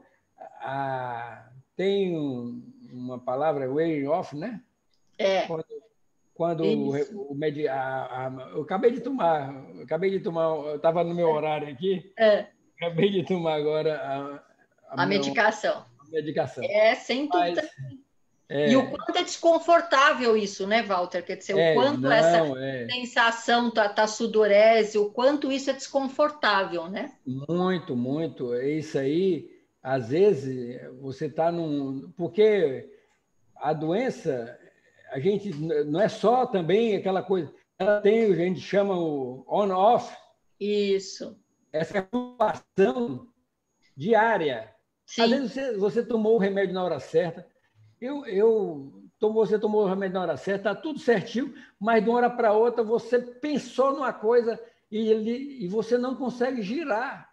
a, tem um, uma palavra, wearing off, né? É. Quando, quando o, o medi, a, a, eu acabei de tomar, eu acabei de tomar, eu estava no meu horário aqui, é. Acabei de tomar agora a, a, a medicação. A medicação. É, sem dúvida. Mas, é... E o quanto é desconfortável isso, né, Walter? Quer dizer, é, o quanto não, essa é... sensação da, da sudorese, o quanto isso é desconfortável, né? Muito, muito. É isso aí, às vezes, você está num... Porque a doença, a gente não é só também aquela coisa... Ela tem, a gente chama o on-off. Isso. Essa flutuação diária. Sim. Às vezes você, você tomou o remédio na hora certa. Eu, eu, você tomou o remédio na hora certa, está tudo certinho, mas de uma hora para outra você pensou numa coisa e, ele, e você não consegue girar.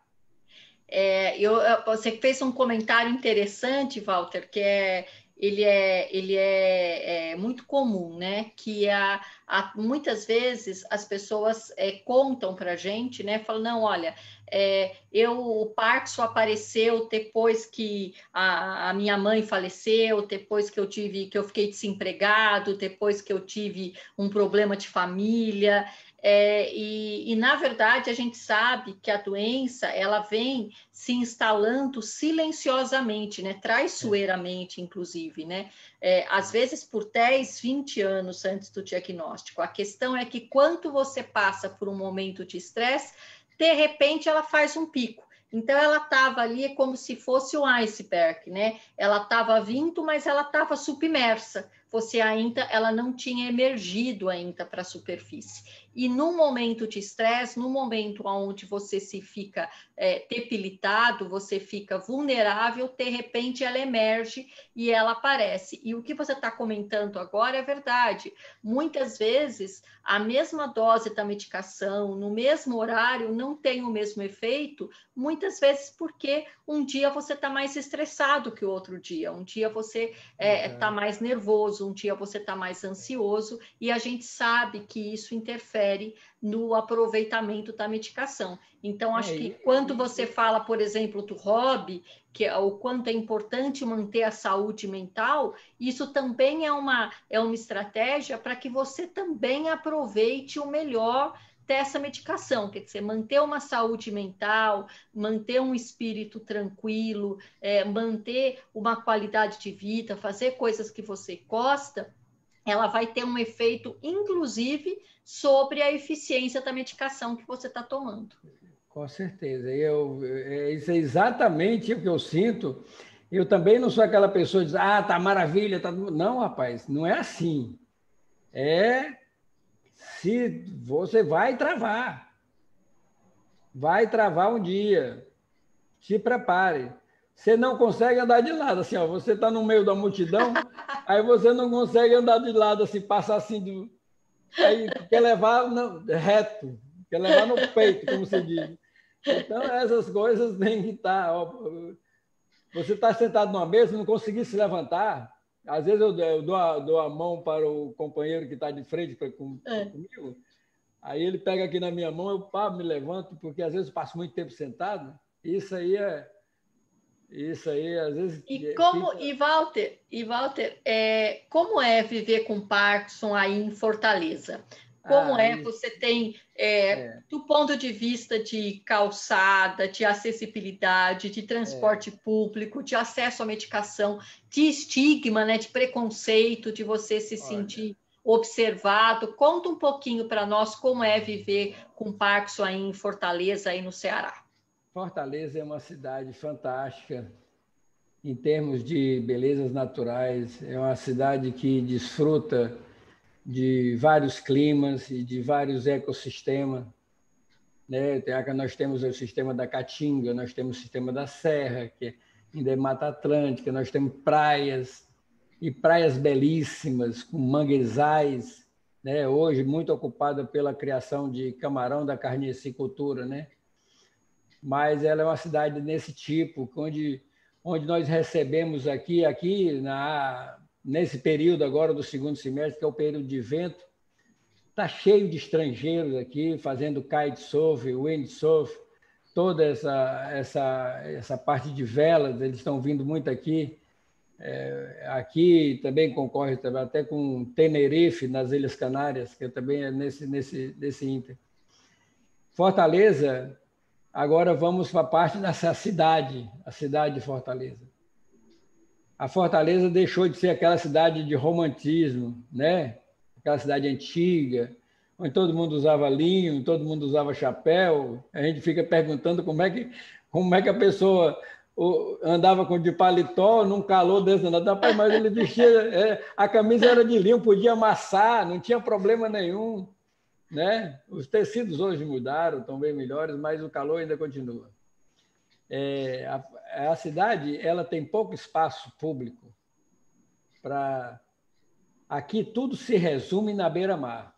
É, eu, você fez um comentário interessante, Walter, que é, ele é, ele é, é muito comum, né? Que a, a, muitas vezes as pessoas é, contam para a gente, né? Falam, não, olha, é, eu, o Parkinson apareceu depois que a, a minha mãe faleceu, depois que eu tive, que eu fiquei desempregado, depois que eu tive um problema de família. É, e, e, na verdade, a gente sabe que a doença, ela vem se instalando silenciosamente, né? Traiçoeiramente, inclusive, né? É, às vezes por dez, vinte anos antes do diagnóstico. A questão é que quando você passa por um momento de estresse, de repente ela faz um pico. Então, ela estava ali como se fosse um iceberg, né? Ela estava vindo, mas ela estava submersa. Você ainda, ela não tinha emergido ainda para a superfície. E no momento de estresse, no momento onde você se fica é, debilitado, você fica vulnerável, de repente ela emerge e ela aparece. E o que você está comentando agora é verdade. Muitas vezes, a mesma dose da medicação, no mesmo horário, não tem o mesmo efeito, muitas vezes porque um dia você está mais estressado que o outro dia, um dia você está é, tá mais nervoso, um dia você está mais ansioso, e a gente sabe que isso interfere no aproveitamento da medicação. Então, acho que quando você fala, por exemplo, do hobby, que é o quanto é importante manter a saúde mental, isso também é uma, é uma estratégia para que você também aproveite o melhor dessa medicação, quer dizer, manter uma saúde mental, manter um espírito tranquilo, é, manter uma qualidade de vida, fazer coisas que você gosta, ela vai ter um efeito, inclusive, sobre a eficiência da medicação que você está tomando. Com certeza. Eu, isso é exatamente o que eu sinto. Eu também não sou aquela pessoa que diz, ah, tá maravilha. Tá... Não, rapaz, não é assim. É... Se você vai travar, vai travar um dia, se prepare. Você não consegue andar de lado, assim, ó, você está no meio da multidão, aí você não consegue andar de lado, assim, passar assim, do... aí quer levar não, reto, quer levar no peito, como se diz. Então, essas coisas têm que estar... Ó, Você está sentado numa mesa e não conseguir se levantar. Às vezes eu, eu dou, a, dou a mão para o companheiro que está de frente pra, com, É. comigo. Aí ele pega aqui na minha mão, eu pá, me levanto, porque às vezes eu passo muito tempo sentado. Isso aí é... Isso aí, às vezes... E como, fica... e Walter, e Walter é, como é viver com Parkinson aí em Fortaleza? Como Ah, é, isso, você tem, é, é, do ponto de vista de calçada, de acessibilidade, de é. transporte público, de acesso à medicação, de estigma, né, de preconceito, de você se Olha, sentir observado. Conta um pouquinho para nós como é viver com Parkinson aí em Fortaleza, aí no Ceará. Fortaleza é uma cidade fantástica em termos de belezas naturais. É uma cidade que desfruta de vários climas e de vários ecossistemas. Né? Nós temos o sistema da Caatinga, nós temos o sistema da Serra, que ainda é Mata Atlântica, nós temos praias, e praias belíssimas, com manguezais, né? Hoje muito ocupada pela criação de camarão da carnicicultura, né? Mas ela é uma cidade desse tipo, onde, onde nós recebemos aqui, aqui na, nesse período agora do segundo semestre, que é o período de vento, está cheio de estrangeiros aqui, fazendo kitesurf, windsurf, toda essa, essa, essa parte de velas, eles estão vindo muito aqui. É, aqui também concorre também, até com Tenerife, nas Ilhas Canárias, que também é nesse, nesse, nesse ínter. Fortaleza, agora vamos para a parte dessa cidade, a cidade de Fortaleza. A Fortaleza deixou de ser aquela cidade de romantismo, né? Aquela cidade antiga, onde todo mundo usava linho, todo mundo usava chapéu. A gente fica perguntando como é que, como é que a pessoa andava com de paletó num calor desse. Rapaz, mas ele vestia... É, a camisa era de linho, podia amassar, não tinha problema nenhum. Né? Os tecidos hoje mudaram, estão bem melhores, mas o calor ainda continua. É, a, a cidade ela tem pouco espaço público para... Aqui tudo se resume na beira-mar.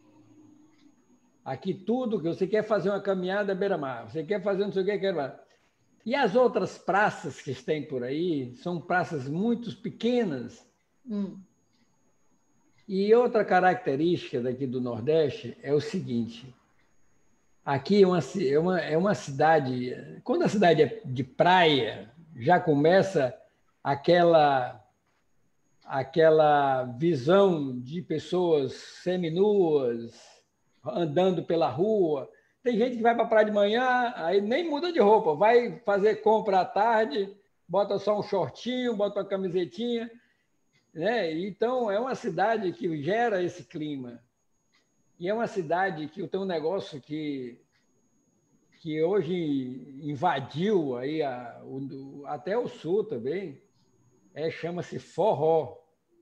Aqui tudo que você quer fazer uma caminhada à beira-mar, você quer fazer não sei o que, quer... E as outras praças que tem por aí são praças muito pequenas. Hum. E outra característica daqui do Nordeste é o seguinte: aqui é uma, é uma, é uma cidade... Quando a cidade é de praia, já começa aquela... aquela visão de pessoas seminuas, andando pela rua. Tem gente que vai para a praia de manhã, aí nem muda de roupa, vai fazer compra à tarde, bota só um shortinho, bota uma camisetinha. Né? Então, é uma cidade que gera esse clima. E é uma cidade que tem um negócio que, que hoje invadiu aí a, o, até o sul também, é, chama-se forró.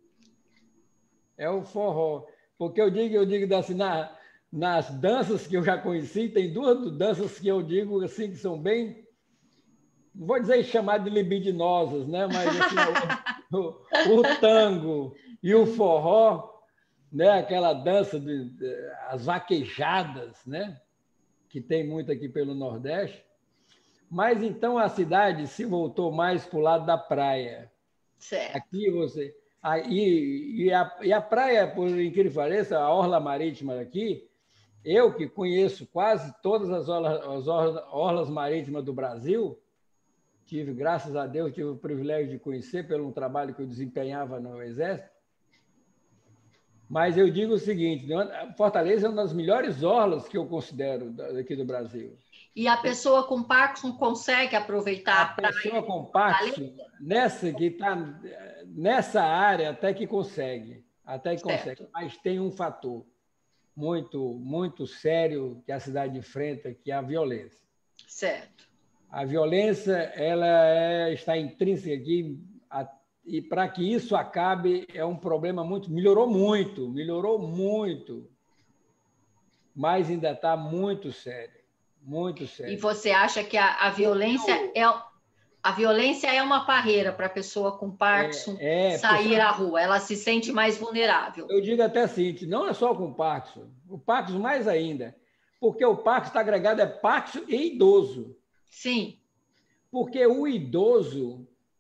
É o forró. Porque eu digo, eu digo assim, na, nas danças que eu já conheci, tem duas danças que eu digo assim, que são bem, não vou dizer chamar de libidinosas, né? Mas assim, o, o, o tango e o forró, né? Aquela dança, de, de, as vaquejadas, né? Que tem muito aqui pelo Nordeste. Mas então a cidade se voltou mais para o lado da praia. Certo. Aqui você... E, e, a, e a praia, por incrível que pareça, a orla marítima aqui, eu que conheço quase todas as orlas, as orlas, orlas marítimas do Brasil, tive, graças a Deus, tive o privilégio de conhecer pelo um trabalho que eu desempenhava no Exército. Mas eu digo o seguinte, Fortaleza é uma das melhores orlas que eu considero daqui do Brasil. E a pessoa com Parkinson consegue aproveitar a, a praia? A pessoa com Parkinson, nessa, que tá, nessa área, até que consegue. Até que certo. consegue. Mas tem um fator muito, muito sério que a cidade enfrenta, que é a violência. Certo. A violência ela é, está intrínseca aqui, a, e para que isso acabe, é um problema muito... Melhorou muito, melhorou muito, mas ainda está muito sério. Muito sério. E você acha que a, a violência é a violência é uma barreira para a pessoa com Parkinson é, é, sair à rua? Ela se sente mais vulnerável? Eu digo até assim, não é só com Parkinson, o Parkinson mais ainda, porque o Parkinson está agregado é Parkinson e idoso. Sim. Porque o idoso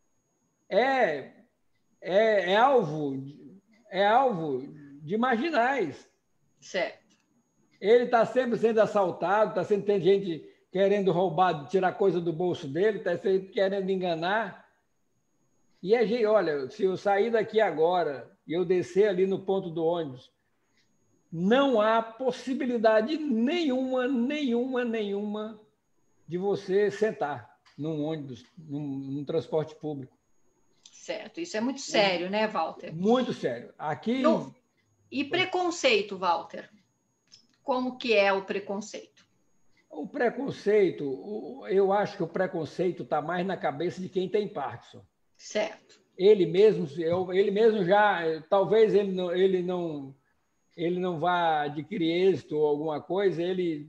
é, é, é alvo, é alvo de marginais. Certo. Ele está sempre sendo assaltado, está sempre tendo gente querendo roubar, tirar coisa do bolso dele, está sempre querendo enganar. E a gente, olha, se eu sair daqui agora e eu descer ali no ponto do ônibus, não há possibilidade nenhuma, nenhuma, nenhuma de você sentar num ônibus, num, num transporte público. Certo, isso é muito sério, né, Walter? Muito sério. Aqui... No... E preconceito, Walter? Como que é o preconceito? O preconceito, eu acho que o preconceito está mais na cabeça de quem tem Parkinson. Certo. Ele mesmo, ele mesmo já, talvez ele não, ele não, ele não vá adquirir êxito ou alguma coisa, ele,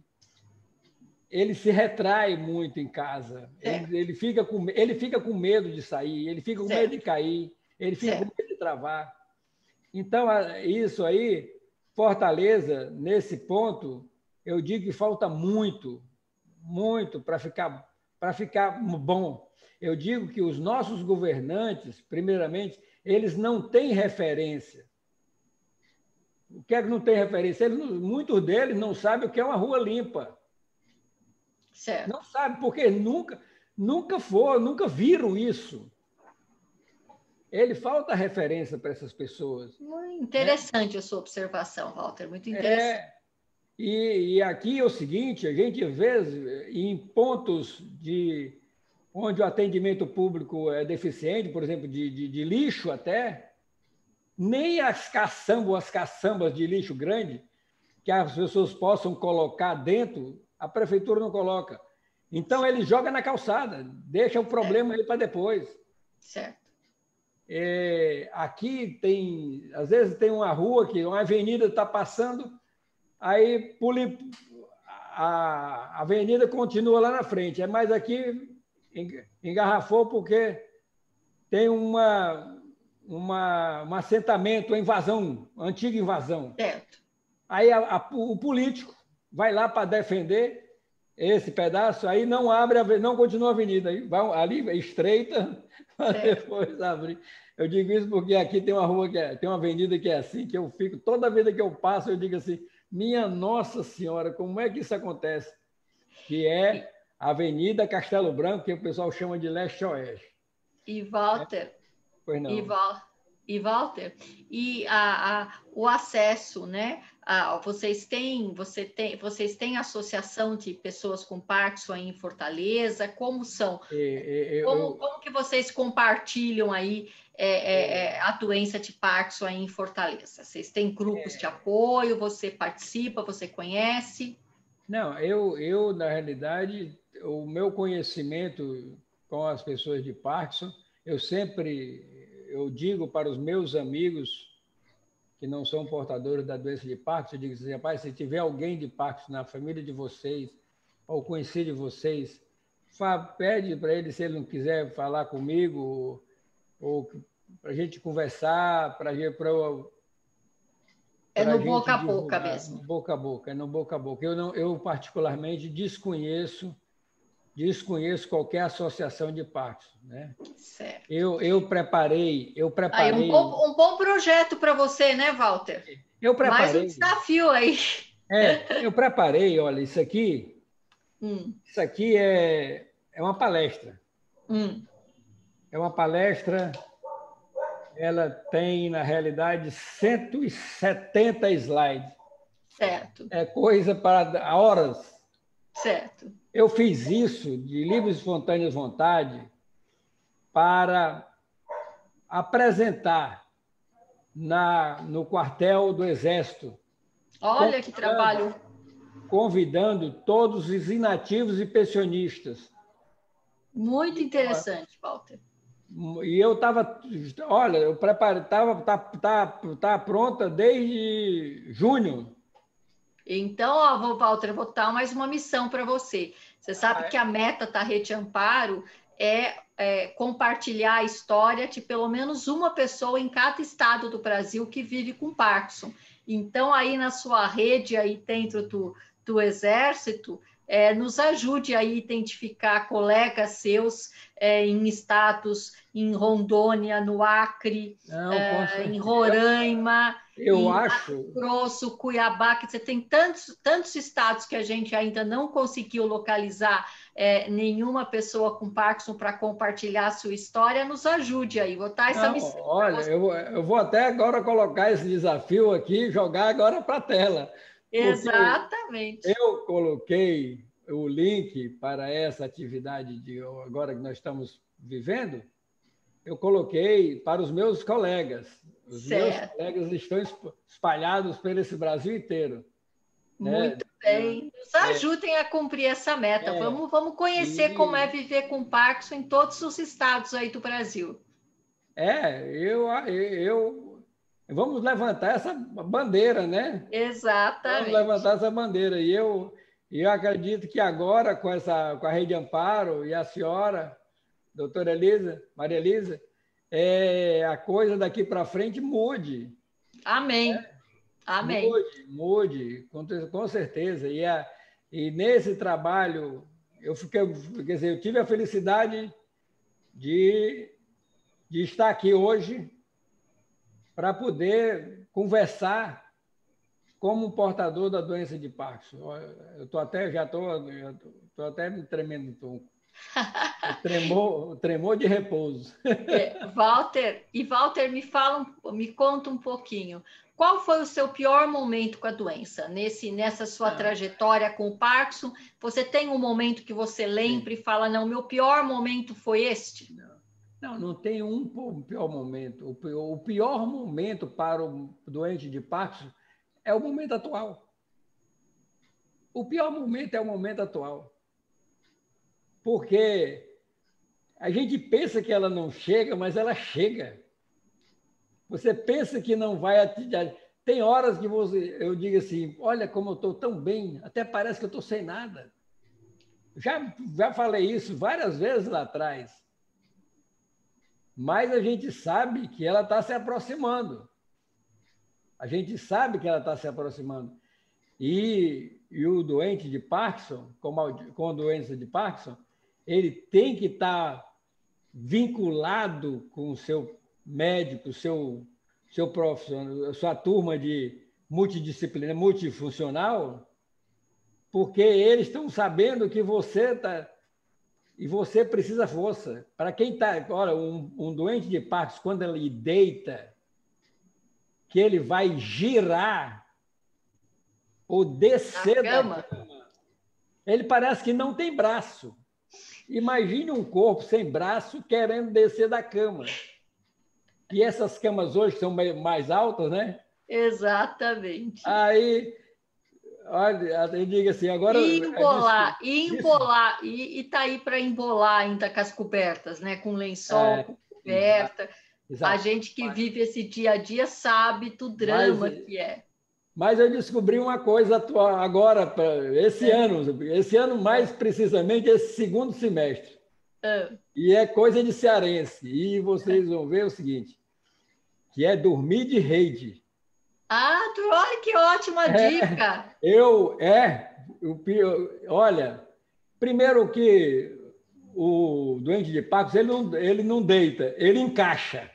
ele se retrai muito em casa. Ele, ele, fica com, ele fica com medo de sair, ele fica com certo. medo de cair, ele fica certo. com medo de travar. Então, isso aí, Fortaleza, nesse ponto, eu digo que falta muito, muito para ficar, para ficar bom. Eu digo que os nossos governantes, primeiramente, eles não têm referência. O que é que não tem referência? Eles, muitos deles não sabem o que é uma rua limpa. Certo. Não sabem, porque nunca, nunca foram, nunca viram isso. Ele falta referência para essas pessoas. Muito interessante, né? A sua observação, Walter, muito interessante. É, e, e aqui é o seguinte, a gente vê em pontos de, onde o atendimento público é deficiente, por exemplo, de, de, de lixo até, nem as caçambas, as caçambas de lixo grande, que as pessoas possam colocar dentro, a prefeitura não coloca. Então, ele joga na calçada, deixa o problema aí para depois. Certo. É, aqui tem, às vezes tem uma rua que uma avenida está passando, aí pule, a, a avenida continua lá na frente, é mais aqui engarrafou porque tem uma, uma, um assentamento, uma invasão, uma antiga invasão. Certo. Aí a, a, o político vai lá para defender esse pedaço, aí não abre, a, não continua a avenida, aí vai ali estreita, para depois abrir. Eu digo isso porque aqui tem uma rua que é, tem uma avenida que é assim, que eu fico, toda vida que eu passo, eu digo assim, minha Nossa Senhora, como é que isso acontece? Que é a Avenida Castelo Branco, que o pessoal chama de leste-oeste. E Walter, é? Pois não. E, Val, e Walter, e a, a, o acesso, né? A, vocês têm, você tem, vocês têm associação de pessoas com Parkinson aí em Fortaleza? Como são? É, é, como, eu, como que vocês compartilham aí é, é, a doença de Parkinson aí em Fortaleza? Vocês têm grupos é, de apoio? Você participa? Você conhece? Não, eu, eu na realidade, o meu conhecimento com as pessoas de Parkinson, eu sempre eu digo para os meus amigos que não são portadores da doença de Parkinson, eu digo assim, rapaz, se tiver alguém de Parkinson na família de vocês, ou conhecido de vocês, pede para ele, se ele não quiser falar comigo, ou, ou para a gente conversar, para eu... É no boca a boca mesmo. No boca a boca, é no boca a boca. Eu, não, eu particularmente, desconheço, desconheço qualquer associação de Parkinson, né? Certo. Eu, eu preparei, eu preparei... Aí, um, bom, um bom projeto para você, né, Walter? Eu preparei... Mais um desafio aí. É, eu preparei, olha, isso aqui, hum. isso aqui é, é uma palestra. Hum. É uma palestra, ela tem, na realidade, cento e setenta slides. Certo. É coisa para horas. Certo. Eu fiz isso de livre e espontânea vontade para apresentar na, no quartel do Exército. Olha que trabalho. Convidando todos os inativos e pensionistas. Muito interessante, Walter. E eu estava, olha, eu preparei, estava tá, tá, tá pronta desde junho. Então, ó, Walter, eu vou dar mais uma missão para você. Você sabe ah, é? que a meta da Rede Amparo é, é compartilhar a história de pelo menos uma pessoa em cada estado do Brasil que vive com Parkinson. Então, aí na sua rede, aí dentro do, do Exército, é, nos ajude a identificar colegas seus é, em status em Rondônia, no Acre, Não, é, em Roraima, eu em acho. Mato Grosso, Cuiabá, que você tem tantos, tantos estados que a gente ainda não conseguiu localizar é, nenhuma pessoa com Parkinson para compartilhar a sua história, nos ajude aí. Vou dar essa Não, missão. olha, eu, eu vou até agora colocar esse desafio aqui, jogar agora para a tela. Exatamente. Eu coloquei o link para essa atividade de agora que nós estamos vivendo, eu coloquei para os meus colegas. Os certo. meus colegas estão espalhados por esse Brasil inteiro. Muito né? bem. Nos ajudem é, a cumprir essa meta. É, vamos, vamos conhecer e... como é viver com Parkinson em todos os estados aí do Brasil. É, eu, eu vamos levantar essa bandeira, né? Exatamente. Vamos levantar essa bandeira. E eu, eu acredito que agora, com, essa, com a Rede Amparo e a senhora, doutora Elisa, Maria Elisa, é, a coisa daqui para frente mude. Amém. Né? Amém. Mude, mude, com, com certeza. E, a, e nesse trabalho, eu, fiquei, quer dizer, eu tive a felicidade de, de estar aqui hoje para poder conversar como um portador da doença de Parkinson. Eu tô até, já estou tô, até me tremendo um pouco. Tremor, tremor de repouso. É, Walter, e Walter, me fala, me conta um pouquinho. Qual foi o seu pior momento com a doença? Nesse, nessa sua não. trajetória com o Parkinson, você tem um momento que você lembra Sim. e fala, não, meu pior momento foi este? Não, não, não tem um pior momento. O pior, o pior momento para o doente de Parkinson é o momento atual. O pior momento é o momento atual. Porque a gente pensa que ela não chega, mas ela chega. Você pensa que não vai atingir. Tem horas que você, eu digo assim, olha como eu estou tão bem, até parece que eu estou sem nada. Já, já falei isso várias vezes lá atrás. Mas a gente sabe que ela está se aproximando. A gente sabe que ela está se aproximando. E, e o doente de Parkinson, com a, com a doença de Parkinson, ele tem que estar vinculado com o seu médico, seu, seu profissional, sua turma de multidisciplina, multifuncional, porque eles estão sabendo que você está... E você precisa força. Para quem está... Olha, um, um doente de Parkinson, quando ele deita, que ele vai girar ou descer da cama, ele parece que não tem braço. Imagine um corpo sem braço querendo descer da cama. E essas camas hoje são mais altas, né? Exatamente. Aí, olha, eu digo assim, agora... E embolar, é e embolar, e está aí para embolar ainda com as cobertas, né? Com lençol, é, com coberta. Exato. A gente que vive esse dia a dia sabe do drama Mas, que é. Mas eu descobri uma coisa atual agora, esse é. ano, esse ano mais precisamente, esse segundo semestre. É. E é coisa de cearense. E vocês vão ver o seguinte, que é dormir de rede. Ah, olha que ótima é, dica! Eu, é, eu, olha, primeiro que o doente de Parkinson, ele não, ele não deita, ele encaixa.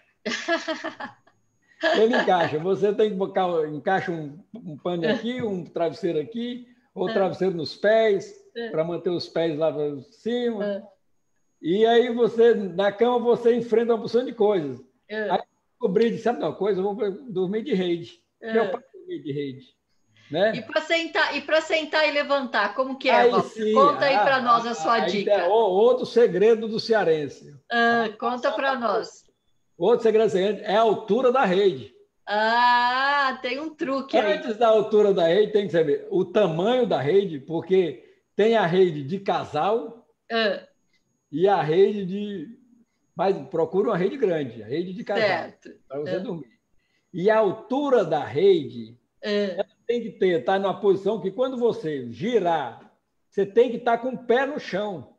Ele encaixa. Você tem que botar, encaixa um, um pano aqui, um travesseiro aqui, ou travesseiro nos pés, para manter os pés lá para cima. E aí você, na cama, você enfrenta uma porção de coisas. Aí eu descobri, sabe uma coisa? Eu vou dormir de rede. Meu pai dormir de rede. Né? E para sentar, e para sentar e levantar, como que é? Aí, sim, conta aí ah, para nós a sua dica. É outro segredo do cearense. Ah, conta para nós. Outro segredo é a altura da rede. Ah, tem um truque aí. Antes da altura da rede, tem que saber o tamanho da rede, porque tem a rede de casal ah. e a rede de... Mas procura uma rede grande, a rede de casal, para você ah. dormir. E a altura da rede, ah. ela tem que ter, estar tá numa posição que quando você girar, você tem que estar tá com o pé no chão.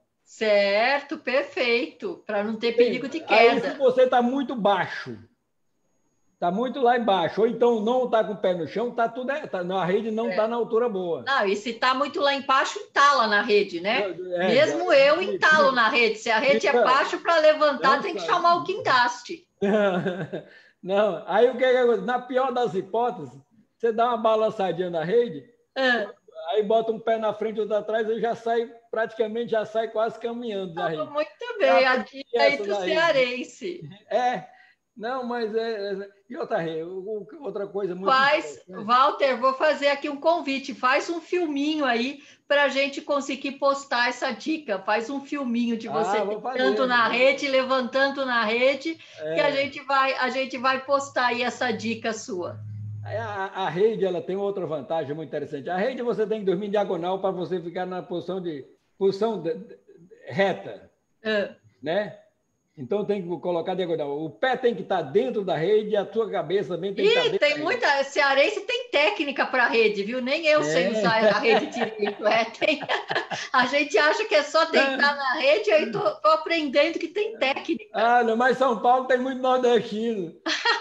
Certo, perfeito, para não ter perigo de queda. Aí, se você está muito baixo, Está muito lá embaixo. Ou então não está com o pé no chão, tá tudo, é, tá, a rede não está é. na altura boa. Não, e se está muito lá embaixo, entala na rede, né? É, Mesmo é, eu entalo na rede. Se a rede é baixo, para levantar, não, tem que chamar o guindaste. Não, aí o que é que na pior das hipóteses, você dá uma balançadinha na rede, é. aí bota um pé na frente e outro atrás, e já sai, praticamente já sai quase caminhando na rede. Muito bem, a dica aí do cearense. É, não, mas é, é e outra, outra coisa muito faz, Walter, vou fazer aqui um convite, faz um filminho aí para a gente conseguir postar essa dica, faz um filminho de você ah, tanto na rede, levantando na rede, é. que a gente, vai, a gente vai postar aí essa dica sua. A, a rede ela tem outra vantagem muito interessante. A rede você tem que dormir em diagonal para você ficar na posição de posição de, de, reta, é. né? Então tem que colocar diagonal. O pé tem que estar dentro da rede e a tua cabeça também tem Ih, que estar dentro tem da muita rede. Cearense tem técnica para rede, viu? Nem eu é. sei usar a rede direito. É, tem... A gente acha que é só deitar é. na rede, aí tô, tô aprendendo que tem técnica. Ah, não, mas São Paulo tem muito nordestino.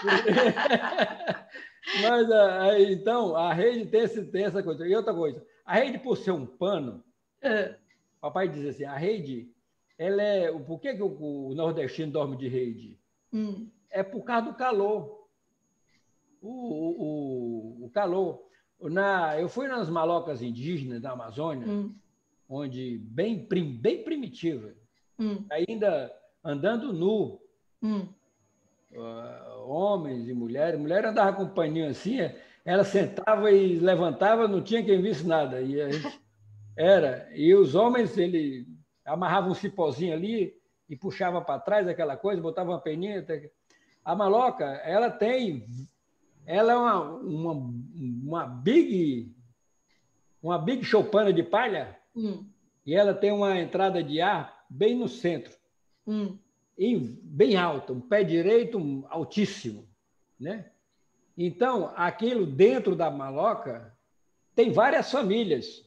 Mas então a rede tem, esse, tem essa coisa. E outra coisa, a rede por ser um pano, é. papai diz assim, a rede ela é. Por que, que o, o nordestino dorme de rede? Hum. É por causa do calor. O, o, o calor. Na, eu fui nas malocas indígenas da Amazônia, hum. onde bem, bem primitiva, hum. ainda andando nu, hum. uh, homens e mulheres. Mulher andava com um paninho assim, ela sentava e levantava, não tinha quem visse nada. E a gente, era. E os homens, ele amarrava um cipózinho ali e puxava para trás aquela coisa, botava uma peninha. A maloca, ela tem, ela é uma, uma, uma big, uma big choupana de palha, hum. e ela tem uma entrada de ar bem no centro, hum. e bem alta, um pé direito altíssimo, né? Então, aquilo dentro da maloca tem várias famílias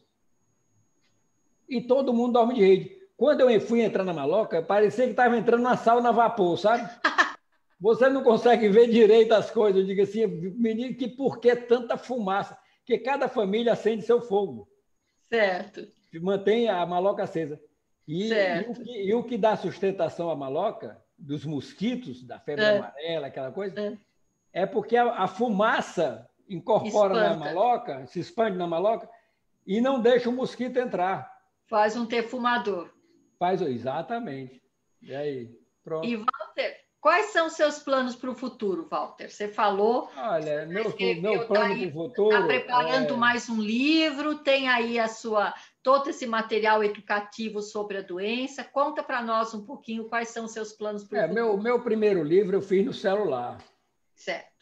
e todo mundo dorme de rede. Quando eu fui entrar na maloca, parecia que estava entrando numa sauna a vapor, sabe? Você não consegue ver direito as coisas. Eu digo assim, menino, que por que tanta fumaça? Porque cada família acende seu fogo. Certo. Mantém a maloca acesa. E, certo. E, o que, e o que dá sustentação à maloca, dos mosquitos, da febre é. amarela, aquela coisa, é, é porque a, a fumaça incorpora Espanta. na maloca, se expande na maloca, e não deixa o mosquito entrar. Faz um defumador. Faz, exatamente. E aí, pronto. E, Walter, quais são os seus planos para o futuro, Walter? Você falou... Olha, meu, meu plano para o futuro... Está preparando é... mais um livro, tem aí a sua, todo esse material educativo sobre a doença. Conta para nós um pouquinho quais são os seus planos para o é, futuro. Meu, meu primeiro livro eu fiz no celular. Certo.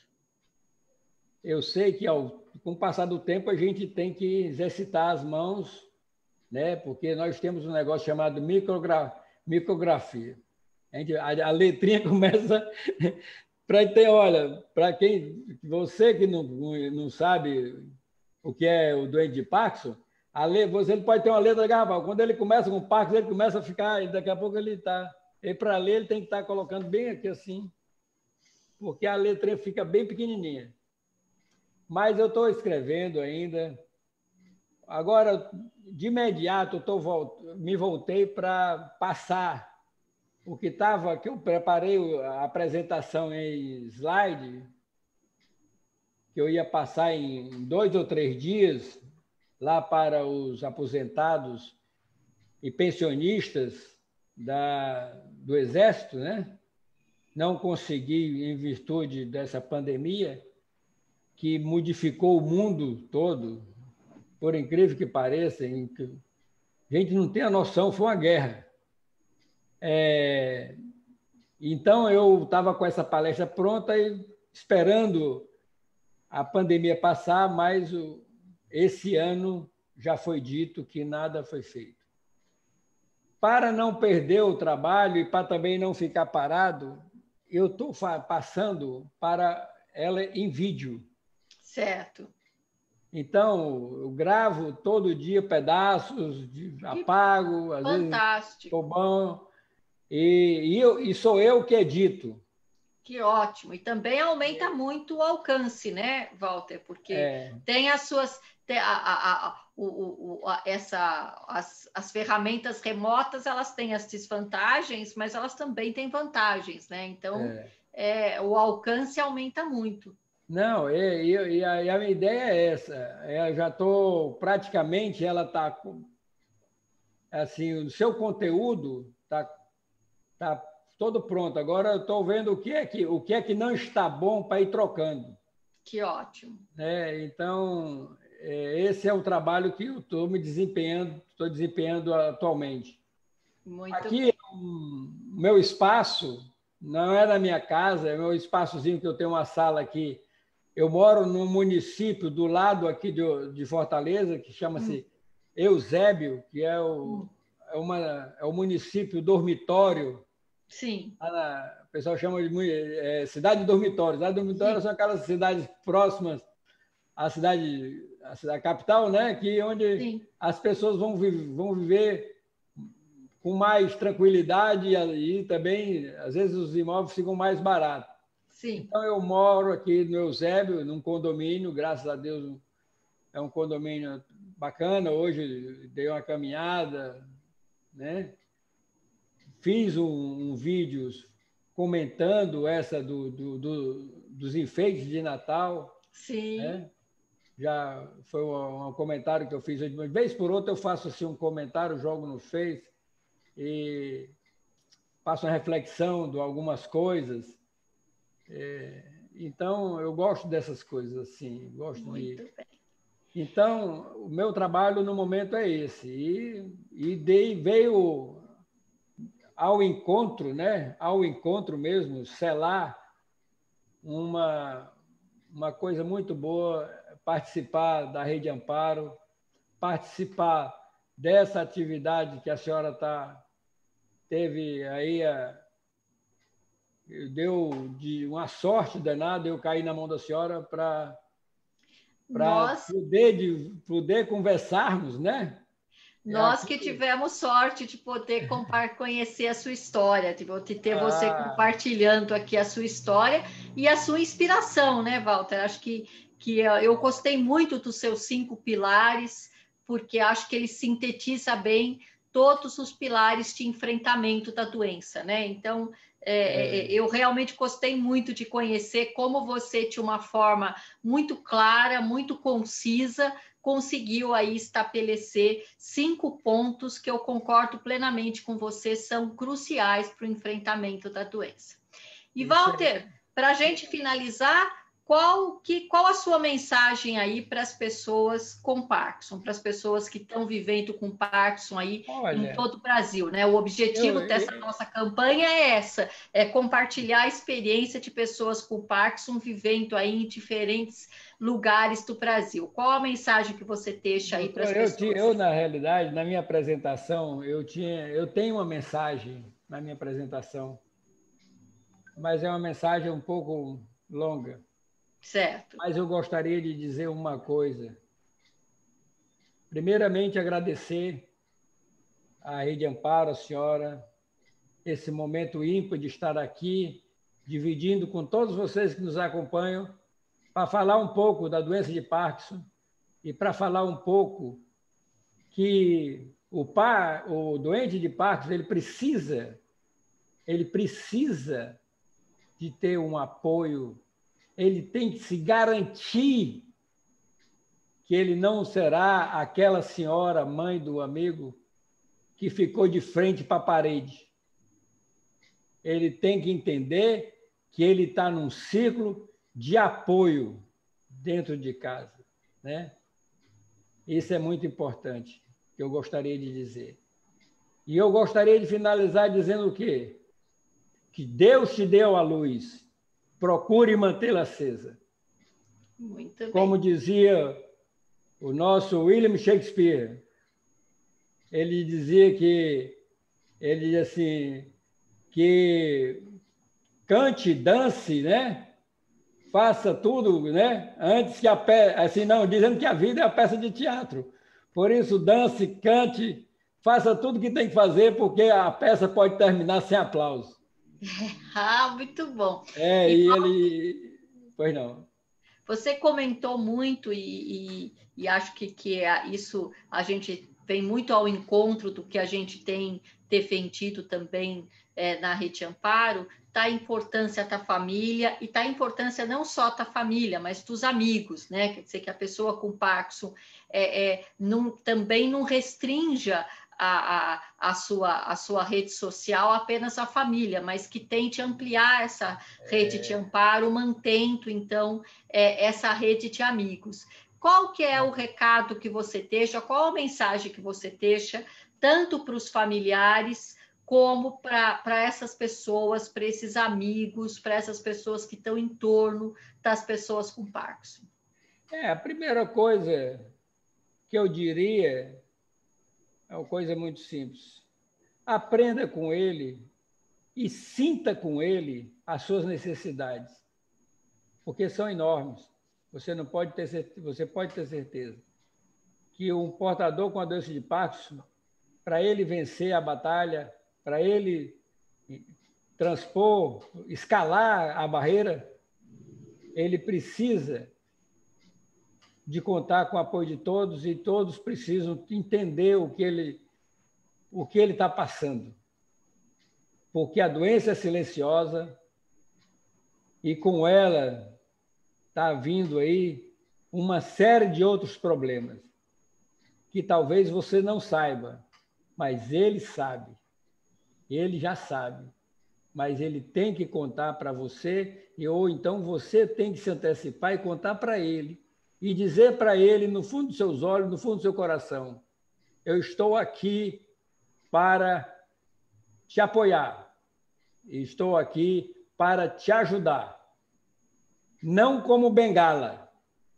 Eu sei que, ao, com o passar do tempo, a gente tem que exercitar as mãos, né? Porque nós temos um negócio chamado microgra... micrografia. A, gente, a, a letrinha começa para ter, olha, para quem você que não, não sabe o que é o doente de Parkinson, a le, você ele pode ter uma letra garrafal. Quando ele começa com Parkinson, ele começa a ficar, daqui a pouco ele está. E para ler, ele tem que estar colocando bem aqui assim, porque a letrinha fica bem pequenininha. Mas eu estou escrevendo ainda. Agora, de imediato, eu tô, me voltei para passar o que estava, que eu preparei a apresentação em slide, que eu ia passar em dois ou três dias lá para os aposentados e pensionistas da, do Exército, né? Não consegui em virtude dessa pandemia que modificou o mundo todo, por incrível que pareça, em que a gente não tem a noção, foi uma guerra. É, então, eu estava com essa palestra pronta e esperando a pandemia passar, mas o, esse ano já foi dito que nada foi feito. Para não perder o trabalho e para também não ficar parado, eu estou passando para ela em vídeo. Certo. Então, eu gravo todo dia pedaços, de, apago, às Fantástico. vezes estou bom, e, e, eu, e sou eu que edito. Que ótimo. E também aumenta muito o alcance, né, Walter? Porque É, tem as suas. Tem a, a, a, o, o, a, essa, as, as ferramentas remotas, elas têm as desvantagens, mas elas também têm vantagens, né? Então, é. é, o alcance aumenta muito. Não, e, e- e a, e a minha ideia é essa. É, eu já estou praticamente, ela está assim, o seu conteúdo está tá todo pronto. Agora eu estou vendo o que é que o que é que não está bom para ir trocando, Que ótimo. né? Então, é, esse é o trabalho que eu estou me desempenhando, estou desempenhando atualmente. Muito Aqui, bem. o meu espaço não é na minha casa, é meu espaçozinho que eu tenho uma sala aqui. Eu moro num município do lado aqui de, de Fortaleza, que Hum, chama-se Eusébio, que é o, hum. é, uma, é o município dormitório. Sim, Lá na- o pessoal chama de mu- é, cidade de dormitório. Cidade de dormitório sim, são aquelas cidades próximas à cidade, à cidade capital, né? Que onde sim, as pessoas vão, vi- vão viver com mais tranquilidade e, e também, às vezes, os imóveis ficam mais baratos. sim. Então, eu moro aqui no Eusébio, num condomínio, graças a Deus, é um condomínio bacana. Hoje dei uma caminhada, né? Fiz um, um vídeo comentando essa do, do, do, dos enfeites de Natal, Sim. né? Já foi um, um comentário que eu fiz. De vez por outra eu faço assim, um comentário, jogo no Face e faço uma reflexão de algumas coisas. É, então, eu gosto dessas coisas assim, gosto de... Muito bem. Então, o meu trabalho no momento é esse. E, e dei, veio ao encontro, né? Ao encontro mesmo, selar uma, uma coisa muito boa, participar da Rede Amparo, participar dessa atividade que a senhora tá, teve aí, a, deu de uma sorte danada eu cair na mão da senhora para para Nós poder, de, poder conversarmos, né? Nós que Aqui, tivemos sorte de poder conhecer a sua história, de ter você ah, compartilhando aqui a sua história e a sua inspiração, né, Walter? Acho que, que eu gostei muito dos seus cinco pilares, porque acho que ele sintetiza bem todos os pilares de enfrentamento da doença, né? Então, é, é, eu realmente gostei muito de conhecer como você, de uma forma muito clara, muito concisa, conseguiu aí estabelecer cinco pontos que eu concordo plenamente com você, são cruciais para o enfrentamento da doença. E, isso é, Walter, para a gente finalizar, qual, que, qual a sua mensagem aí para as pessoas com Parkinson, para as pessoas que estão vivendo com Parkinson aí em olha, todo o Brasil, né? O eu, objetivo dessa eu, nossa campanha é essa, é compartilhar a experiência de pessoas com Parkinson vivendo aí em diferentes lugares do Brasil. Qual a mensagem que você deixa aí para as doutor, eu, ti- pessoas? eu, na realidade, na minha apresentação, eu tinha, eu tenho uma mensagem na minha apresentação, mas é uma mensagem um pouco longa. Certo. Mas eu gostaria de dizer uma coisa. Primeiramente, agradecer à Rede Amparo, a senhora, esse momento ímpar de estar aqui, dividindo com todos vocês que nos acompanham, para falar um pouco da doença de Parkinson e para falar um pouco que o, par, o doente de Parkinson ele precisa, ele precisa de ter um apoio, ele tem que se garantir que ele não será aquela senhora, mãe do amigo, que ficou de frente para a parede. Ele tem que entender que ele está num ciclo de apoio dentro de casa, né? Isso é muito importante, que eu gostaria de dizer. E eu gostaria de finalizar dizendo o quê? Que Deus te deu a luz, procure mantê-la acesa. Muito Como bem. dizia o nosso William Shakespeare, ele dizia que ele dizia assim que cante, dance, né? Faça tudo, né? Antes que a peça, assim não, dizendo que a vida é a peça de teatro. Por isso dance, cante, faça tudo que tem que fazer, porque a peça pode terminar sem aplauso. Ah, muito bom. É, E e ele... Pois não. você comentou muito, e, e, e acho que, que é isso a gente vem muito ao encontro do que a gente tem defendido também é, na Rede Amparo, tá a importância da família, e tá a importância não só da família, mas dos amigos, né? Quer dizer, que a pessoa com Parkinson é, é, não, também não restrinja a, a, a, sua, a sua rede social apenas à família, mas que tente ampliar essa rede de amparo, mantendo, então, é, essa rede de amigos. Qual que é o recado que você deixa, qual a mensagem que você deixa, tanto para os familiares, como para essas pessoas, para esses amigos, para essas pessoas que estão em torno das pessoas com Parkinson? É, a primeira coisa que eu diria é uma coisa muito simples. Aprenda com ele e sinta com ele as suas necessidades, porque são enormes. Você não pode ter certeza, você pode ter certeza que um portador com a doença de Parkinson, para ele vencer a batalha, para ele transpor, escalar a barreira, ele precisa de contar com o apoio de todos, e todos precisam entender o que ele o que ele está passando. Porque a doença é silenciosa e com ela está vindo aí uma série de outros problemas que talvez você não saiba, mas ele sabe. Ele já sabe. Mas ele tem que contar para você, e ou então você tem que se antecipar e contar para ele, e dizer para ele, no fundo dos seus olhos, no fundo do seu coração: eu estou aqui para te apoiar, estou aqui para te ajudar. Não como bengala,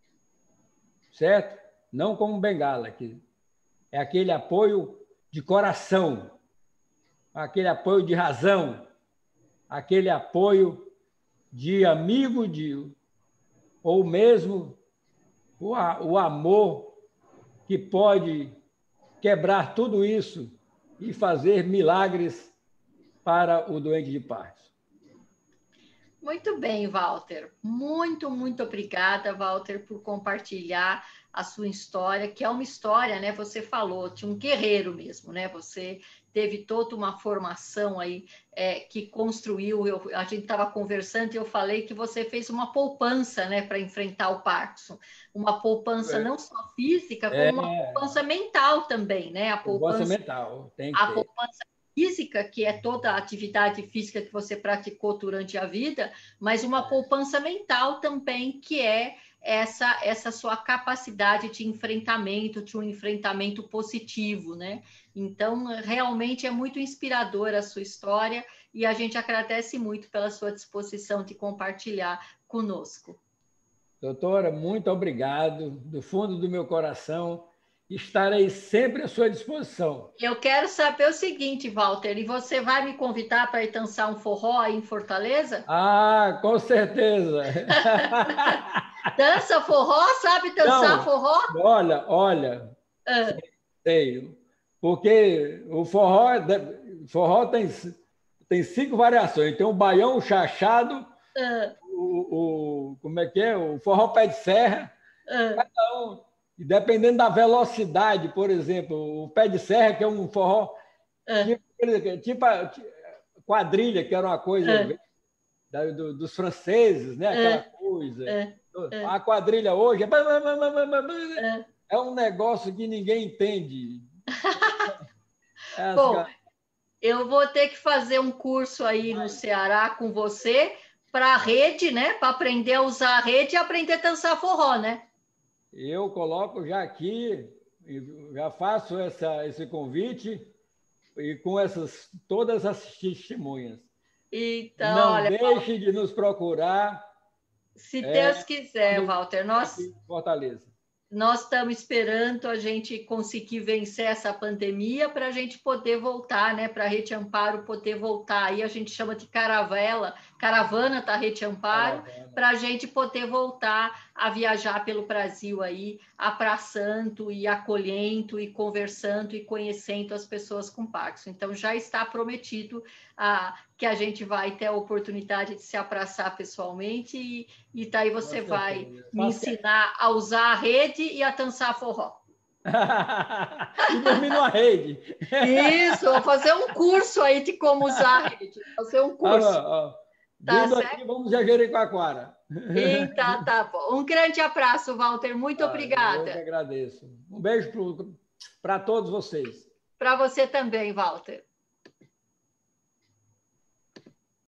certo? Não como bengala, que é aquele apoio de coração, aquele apoio de razão, aquele apoio de amigo, de, ou mesmo o, o amor que pode quebrar tudo isso e fazer milagres para o doente de Parkinson. Muito bem, Walter. Muito, muito obrigada, Walter, por compartilhar a sua história, que é uma história, né? Você falou de um guerreiro mesmo, né? Você teve toda uma formação aí é, que construiu. Eu, a gente estava conversando e eu falei que você fez uma poupança, né, para enfrentar o Parkinson. Uma poupança não só física, como uma É, poupança mental também, né? A poupança poupança, mental, tem que a ter. poupança física, que é toda a atividade física que você praticou durante a vida, mas uma poupança mental também, que é essa, essa sua capacidade de enfrentamento, de um enfrentamento positivo, né? Então, realmente é muito inspiradora a sua história, e a gente agradece muito pela sua disposição de compartilhar conosco. Doutora, muito obrigado, do fundo do meu coração. Estarei sempre à sua disposição. Eu quero saber o seguinte, Walter, e você vai me convidar para ir dançar um forró aí em Fortaleza? Ah, com certeza. Dança forró? Sabe dançar Não, forró? olha, olha, Ah, sei, porque o forró, forró tem, tem cinco variações. Tem o baião, o chachado, ah, o, o, como é que é? O forró pé de serra. ah, Então, e dependendo da velocidade, por exemplo, o pé de serra, que é um forró ah, tipo, tipo a quadrilha, que era uma coisa ah, da, do, dos franceses, né? Aquela ah, coisa. ah, ah, A quadrilha hoje é, ah. é um negócio que ninguém entende. É, Bom, eu vou ter que fazer um curso aí no Ceará com você para a rede, né? Para aprender a usar a rede e aprender a dançar forró, né? eu coloco já aqui, já faço essa, esse convite, e com essas, todas as testemunhas. Então, Não olha, deixe de nos procurar. se É, Deus quiser, Walter, aqui nós em Fortaleza. nós estamos esperando a gente conseguir vencer essa pandemia para a gente poder voltar, né? Para a Rede Amparo poder voltar. Aí a gente chama de caravela, caravana da Rede Amparo, para a gente poder voltar a viajar pelo Brasil aí, abraçando e acolhendo e conversando e conhecendo as pessoas com Parkinson. Então já está prometido a que a gente vai ter a oportunidade de se abraçar pessoalmente e, e daí você vai me ensinar a usar a rede e a dançar forró. E dormir numa rede. Isso, vou fazer um curso aí de como usar a rede. Vou fazer um curso. Ah, ah. Tá Vindo certo? Aqui, vamos a Jericoacoara. Então, tá bom. Um grande abraço, Walter. Muito ah, obrigada. Eu que agradeço. Um beijo para todos vocês. Para você também, Walter.